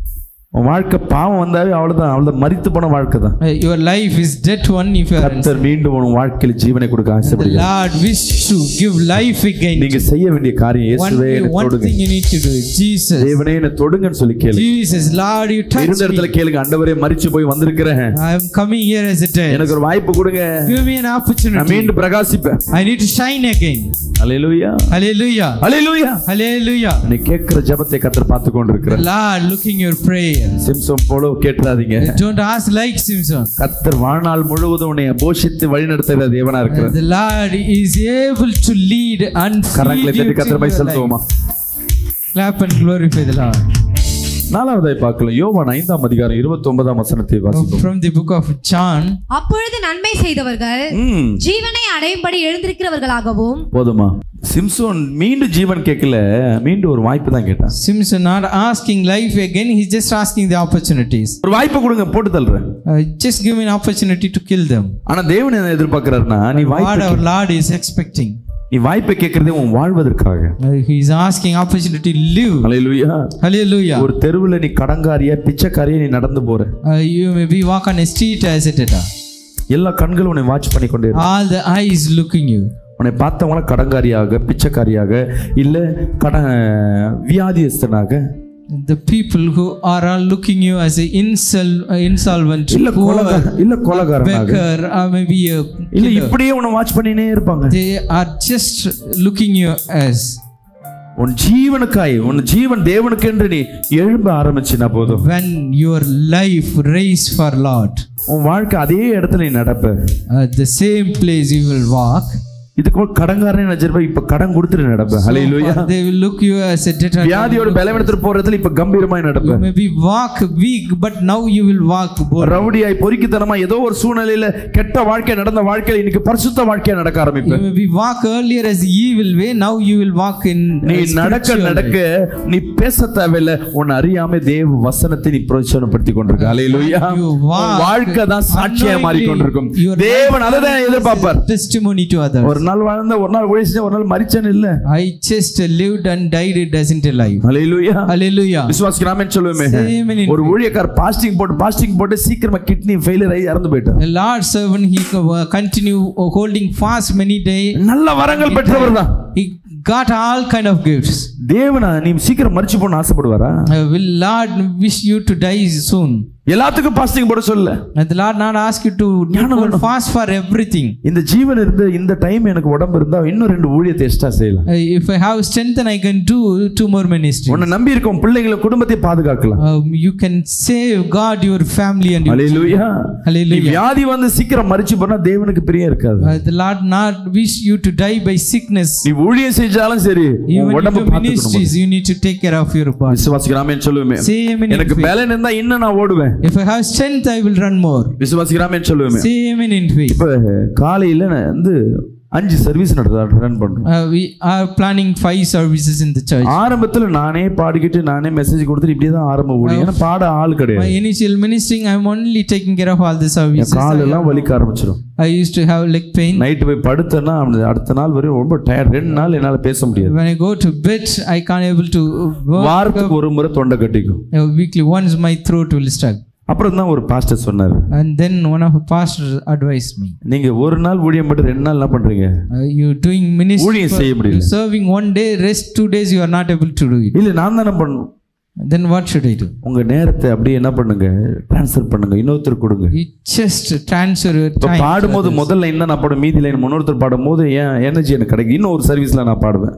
உன் வாழ்க்கை பாவம் வந்தாவே அவ்வளவுதான் மரித்து போன வாழ்க்கை தான். Your life is dead one if you are in sin. கர்த்தர் மீண்டும் உன் வாழ்க்கையில் ஜீவனை கொடுக்க The ஆசைப்படுகிறார். Lord wish to give life again. நீங்க செய்ய வேண்டிய காரியம் இயேசுவே என்னை One தொடுங்க. thing you need to do is Jesus. தேவனே என்னை தொடுங்கன்னு சொல்லி கேளுங்க. Jesus, Lord, you touch இருந்த இடத்துல me. கேளுங்க, ஆண்டவரே மரிச்சு போய் வந்திருக்கிறேன், I am coming here as a dead. எனக்கு ஒரு வாய்ப்பு கொடுங்க, Give me an நான் opportunity. மீண்டும் பிரகாசிப்பேன். I need to shine again. Hallelujah, Hallelujah. Hallelujah. Hallelujah. நீ கேட்கிற ஜெபத்தை கர்த்தர் பார்த்து The கொண்டிருக்கிறார். Lord looking your prayer. Samson போல கேட்றாதீங்க. Don't ask like Simpson. கர்த்தர் வாழ்நாள் முழுவதும் உன்னை போஷித்து வழிநடத்துகிற தேவனா இருக்கிறார். The Lord is able to lead and கரங்களை feed you தட்டி கர்த்தர் போய் to your செலுத்துவோமா? life. Clap and glorify the Lord. நாலாவதாய் பார்க்கலாம், யோவான் 5ஆம் அதிகாரம் 29ஆம் வசனத்தை வாசிப்போம். From the book of John. அப்பொழுது நன்மை செய்தவர்கள் ஜீவனை அடையும்படி எழுந்திருக்கிறவர்களாகவும். போதுமா? சிம்சோன் மீண்டும் ஜீவன் கேட்கல, மீண்டும் ஒரு வாய்ப்பு தான் கேட்டான். Simpson not asking life again, he's just asking the opportunities. ஒரு வாய்ப்பு கொடுங்க, போட்டு தள்ளுறேன். Just give me an opportunity to kill them. ஆனா தேவன் என்ன எதிர்பார்க்கிறாருன்னா, நீ What வாய்ப்பு our Lord is expecting. நீ வாய்ப்பை கேட்கறதே உன் வாழ்வதற்காக. He is asking opportunity to live. Hallelujah. Hallelujah. ஒரு தெருவுல நீ கடங்காரியா பிச்சைக்காரியா நீ நடந்து போற, You may be walk on a street as a debtor. எல்லா கண்களும் உன்னை வாட்ச் பண்ணி கொண்டே இருக்கு. All the eyes looking you. உன்னை பார்த்தவங்கள கடங்காரியாக, பிச்சைக்காரியாக, இல்ல வியாதியஸ்தனாக, The people who are all looking you as a insolvent, இல்ல poor, கொலகாரனாக, beggar, or maybe a இல்ல killer. இப்படியே உன்னை வாட்ச் பண்ணினே இருப்பாங்க. They are just looking you as. உன் ஜீவனுக்காய், உன் ஜீவன் தேவனுக்கு என்று நீ எழும்ப ஆரம்பிச்சினா போதும். When your life raised for Lord, உன் வாழ்க்கை அதே இடத்துல நீ நடப்ப. at the same place you will walk. இதுக்கு கடங்காரனே நினைச்சிருப்ப, இப்ப கடன் கொடுத்துட்டு நடப்ப. ஹல்லேலூயா. They will look you as a debtor. வியாதியோட பலவீனத்துல போறதுல இப்ப கம்பீரமாய் நடப்ப. You may be walk weak, but now you will walk bold. ரவுடியாய் பொறுக்கித்தனமா ஏதோ ஒரு சூழ்நிலையில கெட்ட வாழ்க்கை நடந்த வாழ்க்கையில இன்னைக்கு பரிசுத்த வாழ்க்கையா நடக்க ஆரம்பிப்ப. You may be walk earlier as evil way, now you will walk in. நீ நடக்க நீ பேச தேவையில்ல, உன்னை அறியாம தேவ வசனத்தை நீ பிரயோஜனப்படுத்தி கொண்டிருக்க. ஹல்லேலூயா. வாழ்க்கை தான் சாட்சியா மாறி கொண்டிருக்கும். தேவன் அததான் எதிர்பார்ப்பார். Testimony to others. ஒரு நாள் வாழ்ந்த, ஒரு நாள் உழைச்ச, ஒரு நாள் மரிச்சேன்னு இல்ல. I just lived and died, it doesn't alive. Hallelujah. Hallelujah. விசுவாசிக்கலாமே சொல்லுவேன். ஒரு ஊழியக்காரர் பாஸ்டிங் போட்டு சீக்கிரமா கிட்னி ஃபெயிலியர் ஆகி இறந்து போயிட்டார். A Lord servant, he continue holding fast many days. நல்ல வரங்கள் பெற்றவர் தான். He got all kind of gifts. தேவனா நீ சீக்கிரம் மரிச்சு போன்னு ஆசைப்படுவாரா? Will Lord wish you to die soon? எல்லாத்துக்கும் பாஸ்டிங் போட சொல்ல. And the Lord not ask you to fast for everything. இந்த ஜீவன் இருந்து இந்த டைம் எனக்கு உடம்பு இருந்தா இன்னும் 2 ஊழியத்தை எக்ஸ்ட்ரா செய்யலாம். If I have strength, then I can do 2 more ministries. உன்னை நம்பி இருக்க உன் பிள்ளைகளை, குடும்பத்தை பாதுகாக்கலாம். You can save God, your family and your hallelujah. Hallelujah. வியாதி வந்து சீக்கிரம் மரிச்சு போனா தேவனுக்கு பிரியம் இருக்காது. The Lord not wish you to die by sickness. நீ ஊழியம் செஞ்சாலும் சரி, உன் உடம்பை பாத்துக்கணும். You need to take care of your body. விசுவாசிக்கலாமே சொல்லுவேன். எனக்கு பலன் இருந்தா இன்னும் நான் ஓடுவேன். If I have strength, I will run more. விசுவாசிக்கலாமே சொல்லுவேன். Same in faith. இப்ப காலையில வந்து 5 சர்வீஸ் ரன் பண்றோம். We are planning 5 services in the church. ஆரம்பத்துல நானே பாடிக்கிட்டு நானே மெசேஜ் கொடுத்துட்டு இப்படியே தான் ஆரம்ப ஊழியம். ஏன்னா பாட ஆள் கிடையாது. My initial ministering, I am only taking care of all the services. கால் எல்லாம் வலிக்க ஆரம்பிச்சிடும். I used to have leg pain. Night போய் படுத்தேன்னா அடுத்த நாள் வரையும் ரொம்ப டயர்ட். 2 நாள் என்னால பேச முடியாது. When I go to bed, I can't able to work. வாரத்துக்கு ஒரு முறை தொண்டை கட்டிக்கும். Weekly once my throat will struggle. அப்புறம் தான் ஒரு பாஸ்டர் சொன்னாரு. And then one of the pastors advised me. நீங்க ஒரு நாள் ஊழியம் பண்ணி 2 நாள் என்ன பண்றீங்க? You doing ministry. ஊழியம் செய்ய முடியல. Serving one day, rest 2 days you are not able to do it. இல்ல நான் தான பண்ணணும். Then what should I do? உங்க நேரத்தை அப்படியே என்ன பண்ணுங்க? ட்ரான்ஸ்ஃபர் பண்ணுங்க, இன்னொருத்தருக்கு கொடுங்க. You just transfer your time. பாடும்போது முதல் லைன் தான் நான் பாடுவேன், மீதி லைன் இன்னொருத்தர் பாடும்போது ஏன் எனர்ஜி எனக்கு கிடைக்கும். இன்னும் ஒரு சர்வீஸ்ல நான் பாடுவேன்.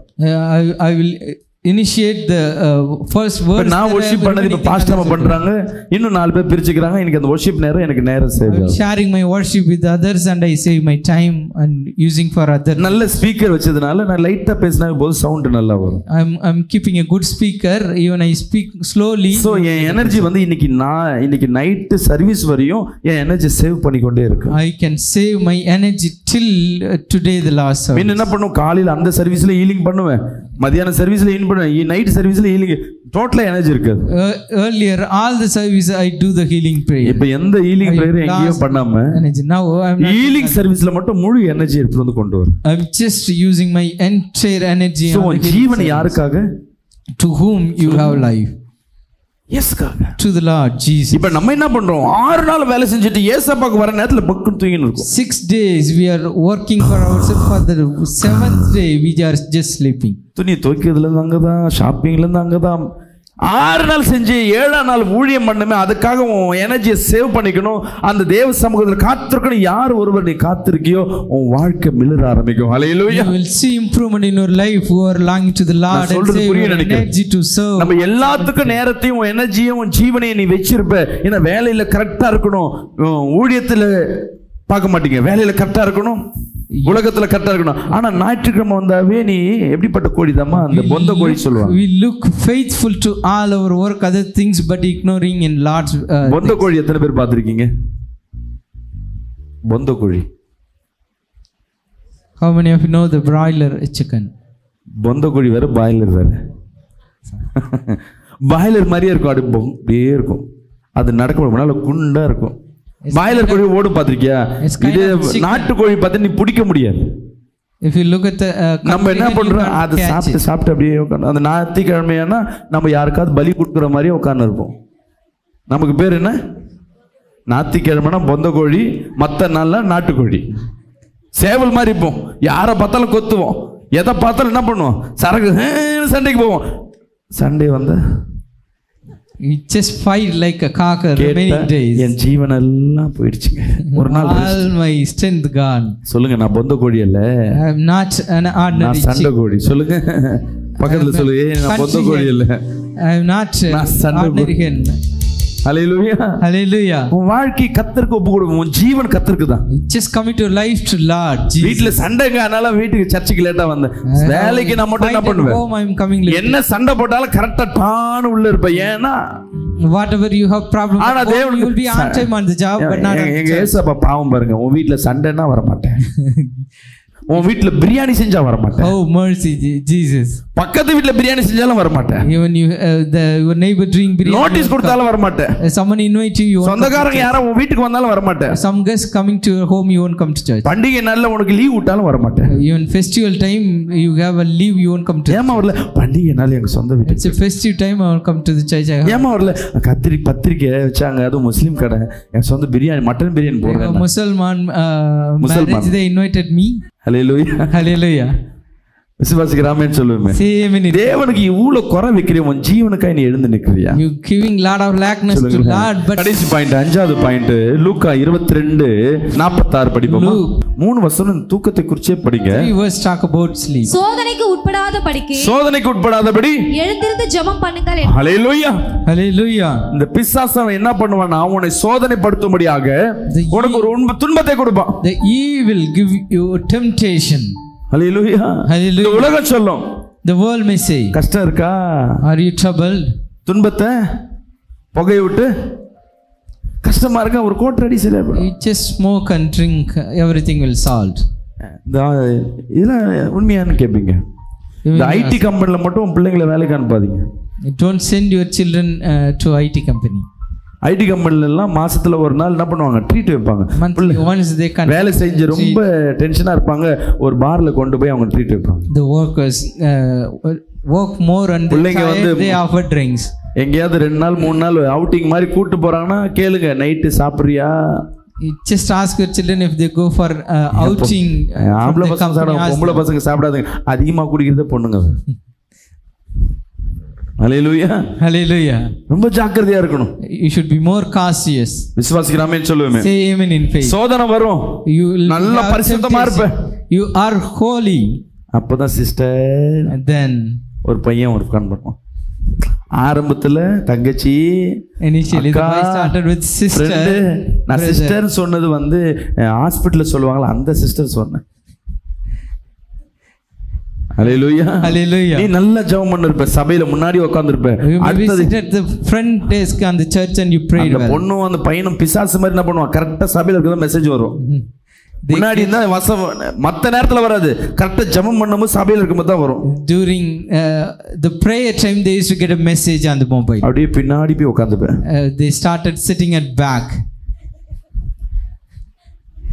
I will initiate the first verse. நான் worship பண்ணது இப்ப பாஸ்டர் பண்றாங்க, இன்னும் 4 பேர் பிரிச்சுக்கிறாங்க. எனக்கு அந்த worship நேரம் எனக்கு நேரம் சேவ் ஆகும். Sharing my worship with others and I save my time and using for others. நல்ல ஸ்பீக்கர் வச்சதுனால நான் லைட்டா பேசினா போது சவுண்ட் நல்லா வரும். I'm keeping a good speaker, even I speak slowly. So என் எனர்ஜி வந்து இன்னைக்கு நைட் சர்வீஸ் வரையும் என் எனர்ஜி சேவ் பண்ணிக்கொண்டே இருக்கு. I can save my energy till today the last service. என்ன பண்ணும், காலையில அந்த சர்வீஸ்ல ஹீலிங் பண்ணுவேன், மத்தியான சர்வீஸ்ல ஹீலிங் பண்ணுவேன், நைட் சர்வீஸ்ல ஹீலிங். டோட்டலா எனர்ஜி இருக்காது. Earlier all the service I do the healing prayer. இப்ப எந்த ஹீலிங் பிரேயர் எங்கேயும் பண்ணாம energy. Now I'm not healing சர்வீஸ்ல மட்டும் முழு எனர்ஜி எடுத்து வந்து கொண்டு வர. I'm just using my entire energy. So ஜீவன் யாருக்காக? To whom you have life. இயேசுக்காக. to the Lord Jesus. இப்ப நம்ம என்ன பண்றோம்? 6 நாள் வேலை செஞ்சுட்டு ஏசப்பாக்கு வர நேரத்துல பக்குன்னு தூங்கின்னு இருக்கோம். 6 days we are working for ourselves. For the 7th day we are just sleeping. துணி துவைக்கிறதுல இருந்து அங்கதான், ஷாப்பிங்ல இருந்து அங்கதான். 6 நாள் செஞ்சு 7ஆம் நாள் ஊழியம் பண்ணுமே, அதுக்காக உன் எனர்ஜியை சேவ் பண்ணிக்கணும். அந்த தேவ சமூகத்தில் காத்திருக்கணும். யார் ஒருவர் நீ காத்திருக்கியோ உன் வாழ்க்கை மிளிர ஆரம்பிக்கும். ஹல்லேலூயா. You will see improvement in your life who are longing to the Lord and save your energy to serve. நம்ம எல்லாத்துக்கும் நேரத்தையும் எனர்ஜியும் ஜீவனையும் நீ வச்சிருப்ப. ஏன்னா வேலையில கரெக்டா இருக்கணும், ஊழியத்துல பார்க்க மாட்டீங்க. வேலையில கரெக்டா இருக்கணும், உலகத்துல கரெக்டா இருக்கணும். ஆனா ஞாயிற்றுக்கிழமை வந்தாவே நீ எப்படிப்பட்ட கோழிதாமா? அந்த பொந்த கோழி சொல்லுவாங்க. We look faithful to all our work, other things, but ignoring in Lord's பொந்த கோழி எத்தனை பேர் பார்த்திருக்கீங்க? பொந்த கோழி. How many of you know the broiler chicken? பொந்த கோழி வேற, பாய்லர் வேற. பாய்லர் மாதிரியே இருக்கும், அப்படியே இருக்கும். அது நடக்க முடியாது, குண்டா இருக்கும். பாய்லர் கோழி ஓடு பார்த்திருக்கியா? இது நாட்டுக்கோழி பார்த்து நீ பிடிக்க முடியாது. If you look at the நம்ம என்ன பண்றோம்? அது சாப்பிட்டு அப்படியே உட்காந்து, அந்த ஞாயிற்றுக்கிழமையானா நம்ம யாருக்காவது பலி கொடுக்குற மாதிரியே உட்கார்ந்து இருப்போம். நமக்கு பேர் என்ன? ஞாயிற்றுக்கிழமைனா பொந்த கோழி, மற்ற நாள்ல நாட்டுக்கோழி. சேவல் மாதிரி இருப்போம், யாரை பார்த்தாலும் கொத்துவோம், எதை பார்த்தாலும் என்ன பண்ணுவோம்? சரக்கு சண்டைக்கு போவோம். சண்டே வந்த we just fight like a cocker many days. என் ஜீவன் எல்லாம் போயிடுச்சுங்க. ஒரு நாள் all my strength gone. சொல்லுங்க, நான் பொந்த கோழி அல்ல, I am not an ordinary சண்டை கோழி. சொல்லுங்க பக்கத்துல சொல்லுங்க, நான் பொந்த கோழி இல்ல, I am not ordinary hen. Hallelujah. Hallelujah. உன் வாழ்க்கை கர்த்தருக்கு ஒப்பு கொடு. உன் ஜீவன் கர்த்தருக்கு தான். Just commit your life to Lord Jesus. வீட்ல சண்டைங்க, அதனால வீட்டுக்கு சர்ச்சுக்கு லேட்டா வந்தேன். வேலைக்கு நான் மட்டும் என்ன பண்ணுவேன்? I am coming late. என்ன சண்டை போட்டாலும் கரெக்டா டான்னு உள்ள இருப்பேன். ஏன்னா whatever you have problem, you will be on time on the job, but not எங்க ஏசப்பா பாவம் பாருங்க. உன் வீட்ல சண்டைன்னா வர மாட்டேன். உன் வீட்ல பிரியாணி செஞ்சா வர மாட்டேன். Oh mercy Jesus. பக்கத்து வீட்ல பிரியாணி செஞ்சாலும் வர மாட்டேன். Even you your neighbor drink biryani, notice கொடுத்தாலும் வர மாட்டேன். someone invite you, சொந்தக்காரங்க யாரோ உன் வீட்டுக்கு வந்தாலும் வர மாட்டேன். some guests coming to your home, you won't come to church. பண்டிகை நாள்ல உனக்கு லீவ் விட்டாலும் வர மாட்டேன். Even festival time you have a leave, you won't come to. ஏமா வரல? பண்டிகை நாள் எங்க சொந்த வீட்டுக்கு. It's a festive time, I will come to the church. ஏமா வரல? பத்திரிக்கை வச்சாங்க, அது முஸ்லீம் கடை, என் சொந்த பிரியாணி, மட்டன் பிரியாணி போடுறேன். Musliman marriage, they invited me. Hallelujah. Hallelujah. விசுவாசிக்கு ராமேன்னு சொல்லுவேன். தேவனுக்கு இவ்வளவு குறை வைக்கிறியா? உன் ஜீவனுக்காய் நீ எழுந்து நிற்கிறியா? You giving lot of lackness to Lord, but கடைசி பாயிண்ட், 5வது பாயிண்ட், லூக்கா 22:46 படிப்போமா? 3 வசனம் தூக்கத்தை குறிச்சே படிங்க. 3 verse talk about sleep. சோதனைக்கு உட்படாதபடி எழுந்திருந்து ஜெபம் பண்ணுங்கள். ஹல்லேலூயா. Hallelujah. இந்த பிசாசன் என்ன பண்ணுவான்? அவனை சோதனைப்படுத்தும்படியாக உனக்கு ஒரு துன்பத்தை கொடுப்பான். The evil give you temptation. Hallelujah. Hallelujah. இந்த உலகம் சொல்லும், the world may say, கஷ்டம் இருக்கா? are you troubled? துன்பத்தை புகையை விட்டு கஷ்டமா இருக்க, ஒரு கோட் அடி சரியா போயிடும். You just smoke and drink, everything will solve. இதெல்லாம் உண்மையானு கேட்பீங்க. இந்த ஐடி கம்பெனில மட்டும் உன் பிள்ளைங்களை வேலைக்கு அனுப்பாதீங்க. Don't send your children to IT company. IT கம்பெனில எல்லாம் மாசத்துல ஒரு நாள் என்ன பண்ணுவாங்க? ட்ரீட் வைப்பாங்க. Once they can வேலை செஞ்சு ரொம்ப டென்ஷனா இருப்பாங்க, ஒரு பார்ல கொண்டு போய் அவங்க ட்ரீட் வைப்பாங்க. The workers work more and they offer drinks. எங்கேயாவது 2 நாள் 3 நாள் அவுட்டிங் மாதிரி கூட்டு போறாங்கன்னா கேளுங்க, நைட்டு சாப்பிடுறியா? Just ask your children if they go for outing. ஆம்பளை பசங்க சாப்பிடுவாங்க, பொம்பளை பசங்க சாப்பிடாதுங்க. அதிகமா குடிக்கிறத பொண்ணுங்க. ஹல்லேலூயா. Hallelujah. ரொம்ப ஜாக்கிரதையா இருக்கணும். You should be more cautious. விசுவாசிக்கு ஆமென் சொல்லுவேன். Say amen in faith. சோதனை வரும், you நல்ல பரிசுத்தமா இருப்ப, you are holy. அப்பதான் சிஸ்டர், and then ஒரு பையன் ஒரு கான் பண்ணுவான். ஆரம்பத்துல தங்கச்சி, initially the boy started with sister. நான் சிஸ்டர் சொன்னது ஹாஸ்பிடல்ல சொல்லுவாங்களா, அந்த சிஸ்டர் சொன்னேன். ஹல்லேலூயா. Hallelujah. நீ நல்ல ஜெபம் பண்ணிருப்ப, சபையில முன்னாடி உட்கார்ந்திருப்ப. அடுத்து at the front desk on the church and you prayed well. அந்த பொண்ணும் அந்த பையனும் பிசாசு மாதிரி என்ன பண்ணுவான்? கரெக்ட்டா சபையில இருக்கிற மெசேஜ் வரும். முன்னாடி இருந்தா மத்த நேரத்துல வராது, கரெக்ட்டா ஜெபம் பண்ணும்போது சபையில இருக்கும்போது தான் வரும். During the prayer time they used to get a message on the mobile. அப்படியே பின்னாடி போய் உட்கார்ந்துப்ப. They started sitting at back.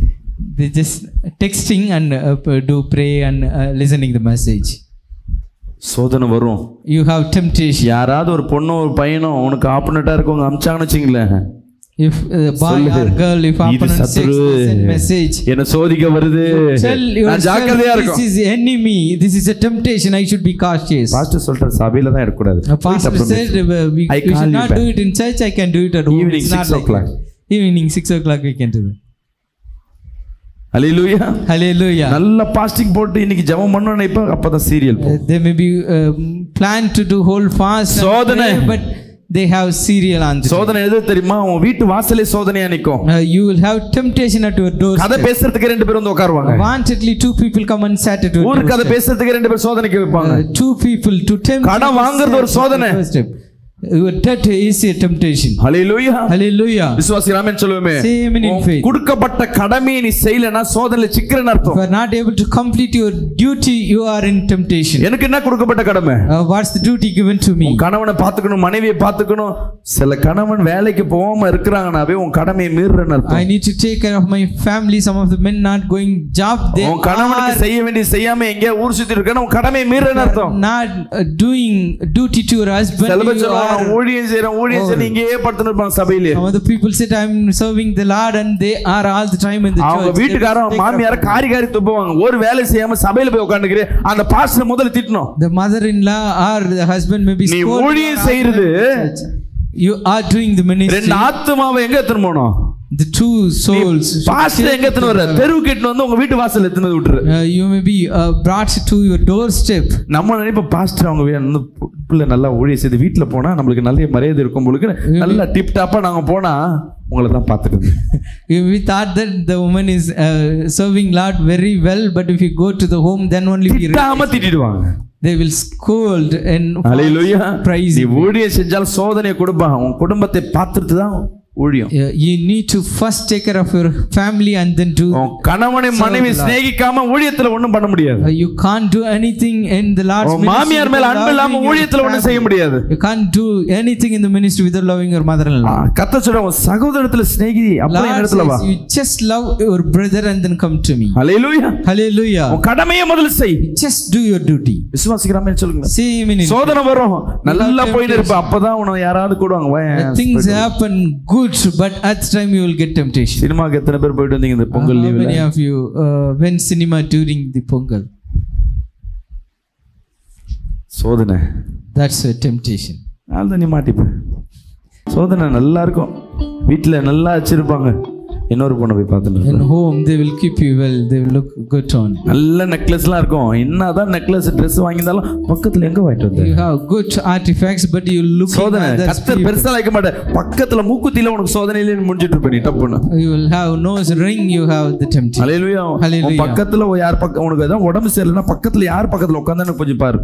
They just texting and do pray and listening the message. சோதனை வரும். You have temptation. யாராவது ஒரு பொண்ணோ ஒரு பையனோ உனக்கு ஆப்போனட்டா இருக்கவங்க அமிச்சாங்கன்னு வச்சுங்களேன், If a boy or girl, if opponent sex send message, என்ன சோதிக்க வருது, tell நான் ஜாக்கிரதையா yourself, இருக்கும். this is enemy, this is a temptation, I should be cautious. Pastor சொல்ற சபையில தான் இருக்க கூடாது. Pastor said we should not do it in church, I can do it at home. Evening It's not 6 like o'clock. that. Evening 6 o'clock we can do that. Hallelujah. Hallelujah. நல்ல fasting போட்டு இன்னைக்கு ஜெபம் பண்ணனும் நினைப்ப அப்பதான் சீரியல் போ. They may be plan to do whole fast and சோதனை. pray, but they have serial on the சோதனை எது தெரியுமா? உன் வீட்டு வாசலே சோதனையா நிக்கும். you will have temptation at your door. கதை பேசுறதுக்கு ரெண்டு பேர் வந்து உட்காருவாங்க. Wantedly two people come and sat at your door. ஒரு கதை பேசுறதுக்கு ரெண்டு பேர் சோதனைக்கு வைப்பாங்க. Two people to tempt. கடன் வாங்குறது ஒரு சோதனை. Your debt is a temptation. Hallelujah. Hallelujah. விசுவாசி ஆமென் சொல்லுமே. Same in faith. கொடுக்கப்பட்ட கடமையை நீ செய்யலனா சோதனையில சிக்கிறன்னு அர்த்தம். If you are not able to complete your duty, you are in temptation. எனக்கு என்ன கொடுக்கப்பட்ட கடமை? What's the duty given to me? கணவனை பாத்துக்கணும், மனைவியை பாத்துக்கணும். சில கணவன் வேலைக்கு போகாம இருக்கறாங்கனாவே உன் கடமையை மீறறன்னு அர்த்தம். I need to take care of my family. Some of the men not going job, they உன் கணவனுக்கு செய்ய வேண்டிய செய்யாம எங்க ஊர் சுத்தி இருக்கனா உன் கடமையை மீறறன்னு அர்த்தம். not doing duty to your husband. ஊழியம் செய்றேன் இங்கேயே படுத்துட்டு இருப்பாங்க சபையிலே. Some of the people said I'm serving the Lord and they are all the time in the church. அவங்க வீட்டுக்காரங்க மாமியார காரி துப்புவாங்க. ஒரு வேலை செய்யாம சபையில போய் உட்கார்ந்துக்கிற அந்த பாஸ்டர் முதல்ல திட்டணும். The mother-in-law or the husband may be நீ ஊழியம் செய்யறது, you are doing the ministry. ரெண்டு ஆத்துமாவை எங்க எத்தனை போணும்? The two souls. பாஸ்டர் எங்க எத்தனை வர? தெருவுக்கு எத்தனை வந்து உங்க வீட்டு வாசல்ல எத்தனை விட்டுரு. You may be brought to your doorstep. நம்ம நினைப்ப பாஸ்டர் அவங்க வந்து பிள்ளை நல்லா ஊழியம் செய்து வீட்டுல போனா நம்மளுக்கு நல்ல மரியாதை இருக்கும் உங்களுக்கு நல்லா டிப் டாப்பா நாங்க போனா உங்களை தான் பார்த்துக்கிறது. We thought that the woman is serving Lord very well, but if you go to the home then only we திட்டிடுவாங்க. They will scold and praise. நீ ஊழியம் செஞ்சால் சோதனையை கொடுப்பாங்க. உன் குடும்பத்தை பார்த்துட்டு தான் ஊழியம். You need to first take care of your family and then do. கணவனை மனைவி சிநேகிக்காம ஊழியத்துல ஒண்ணும் பண்ண முடியாது. You can't do anything in the Lord's ministry. மாமியார் மேல அன்பு இல்லாம ஊழியத்துல ஒண்ணும் செய்ய முடியாது. You can't do anything in the ministry without loving your mother-in-law. கர்த்தர் சொல்றார் சகோதரத்துல சிநேகி அப்புறம் என்னத்துல வா. You just love your brother and then come to me. Hallelujah. Hallelujah. உன் கடமையை முதல்ல செய். Just do your duty. விசுவாசிக்கறாமே சொல்லுங்க. Same in சோதனை வரும். நல்லா போயிட்டு இருப்ப அப்பதான் உன்னை யாராவது கூடுவாங்க. Things happen good, but at the time you will get temptation. சினிமாக்கு எத்தனை பேர் போயிட்டு வந்தீங்க இந்த பொங்கல் லீவ்ல? Many of you went cinema during the Pongal. சோதனை. That's a temptation. நாளை நீ மாட்டிப்ப. சோதனை நல்லா இருக்கும். வீட்டுல நல்லா வச்சிருப்பாங்க. இன்னொரு பொண்ணை போய் பார்த்துட்டு in home they will keep you well, they will look good on. நல்ல நெக்லஸ்லாம் இருக்கும். என்னதான் நெக்லஸ் Dress வாங்கினாலும் பக்கத்துல எங்க வாங்கிட்டு வந்த? You have good artifacts but you look சோதனை. கர்த்தர் பெருசா வைக்க மாட்டே. பக்கத்துல மூக்குத்தில உனக்கு சோதனையில முடிஞ்சிட்டு இருப்ப நீ டப்புன்னு. You will have nose ring, you have the temptation. Hallelujah. Hallelujah. பக்கத்துல யார் பக்கம் உனக்கு ஏதாவது உடம்பு சரியில்லைனா பக்கத்துல யார் பக்கத்துல உட்கார்ந்தானே கொஞ்சம் பாரு.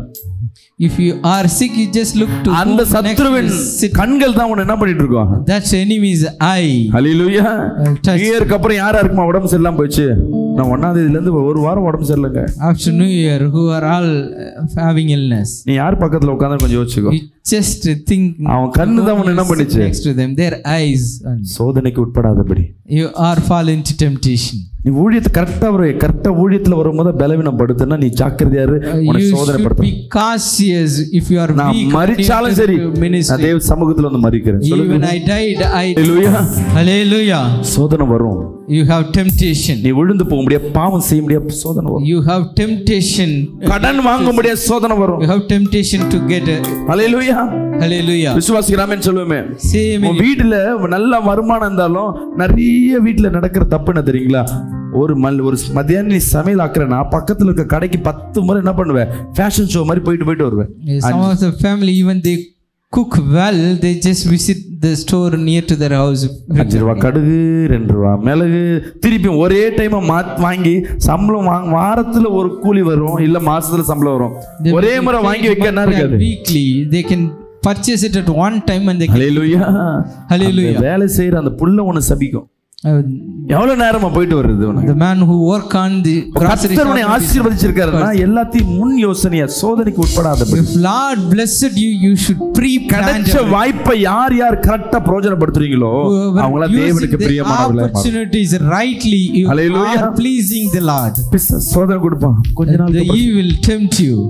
If you are sick, you just look to அந்த சத்துருவின் கண்கள் தான் உன்னை என்ன பண்ணிட்டு இருக்கோம்? That's enemy's eye. Hallelujah. New இயர்க்கு அப்புறம் யாரா இருக்குமா உடம்பு சரியில்லாம போயிச்சு? நான் 1ஆம் தேதியில இருந்து ஒரு வாரம் உடம்பு சரியில்லைங்க. After New Year, who are all having illness. நீ யார் பக்கத்துல உட்கார்ந்தா கொஞ்சம் யோசிச்சுக்கோ. Just think. அவன் கண்ணு தான் உன்னை என்ன பண்ணிச்சு? Next to them, their eyes. சோதனைக்கு உட்படாதபடி. You are fall into temptation. நீ ஊழியத்தை கரெக்டா ஊழியத்துல வரும்போது பலவீனப்படுத்தினா நீ ஜாக்கிரதையா இரு. உன்னை சோதனைப்படுத்த. Be cautious if you are weak. நான் மரிச்சாலும் சரி நான் தேவ சமூகத்துல வந்து மரிக்கிறேன். Even I died, Hallelujah. Hallelujah. சோதனை வரும். You have temptation. நீ விழுந்து போக முடியாது, பாவம் செய்ய முடியாது, சோதனை வரும். You have temptation. கடன் வாங்க முடியாது, சோதனை வரும். You have temptation to get a. Hallelujah. Hallelujah. விசுவாசிக்கிறாமேன்னு சொல்லுவேமே. Same. வீட்டுல நல்ல வருமானம் இருந்தாலும் நிறைய வீட்டுல நடக்கிற தப்பு என்ன தெரியுங்களா? ஒரு மத்தியானம் நீ சமையல் ஆக்குறேன்னா பக்கத்துல இருக்க கடைக்கு 10 முறை என்ன பண்ணுவேன்? ஃபேஷன் ஷோ மாதிரி போயிட்டு வருவேன். Some of the family even they cook well, they just visit the store near to their house. 5 ரூபாய் கடுகு, 2 ரூபாய் மிளகு, திருப்பி ஒரே டைம் வாங்கி சம்பளம் வாரத்துல ஒரு கூலி வரும், இல்ல மாசத்துல சம்பளம் வரும். ஒரே முறை வாங்கி வைக்க என்ன இருக்காது. Weekly they can purchase it at one time and they can. Hallelujah. Hallelujah. வேலை செய்யற அந்த புள்ள ஒன்னு சபிக்கும். எவ்வளவு நேரமா போயிட்டு வருது உனக்கு? The man who work on the grocery கர்த்தர் உன்னை ஆசீர்வதிச்சிருக்காருன்னா எல்லாத்தையும் முன் யோசனையா சோதனைக்கு உட்படாதபடி. If Lord blessed you, you should pre-plan. கிடைச்ச வாய்ப்பை யார் கரெக்ட்டா பிரயோஜனப்படுத்துறீங்களோ அவங்கள தேவனுக்கு பிரியமானவர்களா மாறும். Opportunities rightly, you are pleasing the Lord. சோதனை கொடுப்பான். கொஞ்ச நாள் the evil tempt you.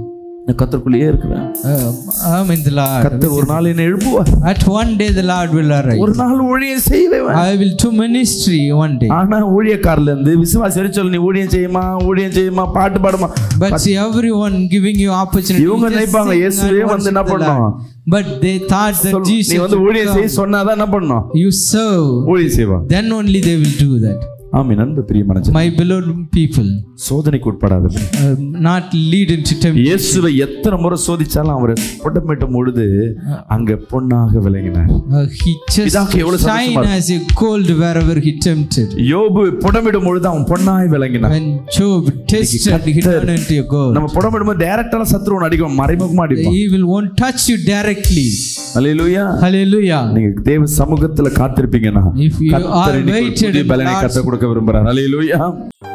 நான் கர்த்தருக்குள்ளேயே இருக்கிறேன். I'm in the Lord. கர்த்தர் ஒரு நாள் என்னை எழுப்புவார். At one day the Lord will arise. ஒரு நாள் ஊழியம் செய்வேன். I will do ministry one day. ஆனா ஊழியக்காரர்ல இருந்து விசுவாசி வரை சொல்லு, நீ ஊழியம் செய்யுமா பாட்டு பாடுமா. But see, everyone giving you opportunity. இவங்க நினைப்பாங்க இயேசுவே வந்து என்ன பண்ணணும். But they thought that Jesus, நீ வந்து ஊழியம் செய்ய சொன்னாதான் என்ன பண்ணணும். You serve. ஊழியம் செய்வாங்க. Then only they will do that. ஆமென். அன்பு பிரியமான ஜனங்களே, My beloved people, சோதனைக்கு உட்படாதீங்க. Not lead into temptation. இயேசுவை எத்தனை முறை சோதிச்சாலும் அவர் புடமிடும் பொழுது அங்க பொன்னாக விளங்கினார். He just shine as a gold wherever he tempted. யோபு புடமிடும் பொழுது அவன் பொன்னாய் விளங்கினான். When Job tested, he turned into a gold. நம்ம புடமிடும்போது டைரக்டா சத்ருவன் அடிக்கும், மறைமுகமா அடிப்பான். The evil won't touch you directly. Hallelujah. Hallelujah. நீங்க தேவ சமூகத்துல காத்திருப்பீங்கன்னா If you are waited, பலனை கர்த்தர் கொடுக்க விரும்புறார். ஹல்லேலூயா.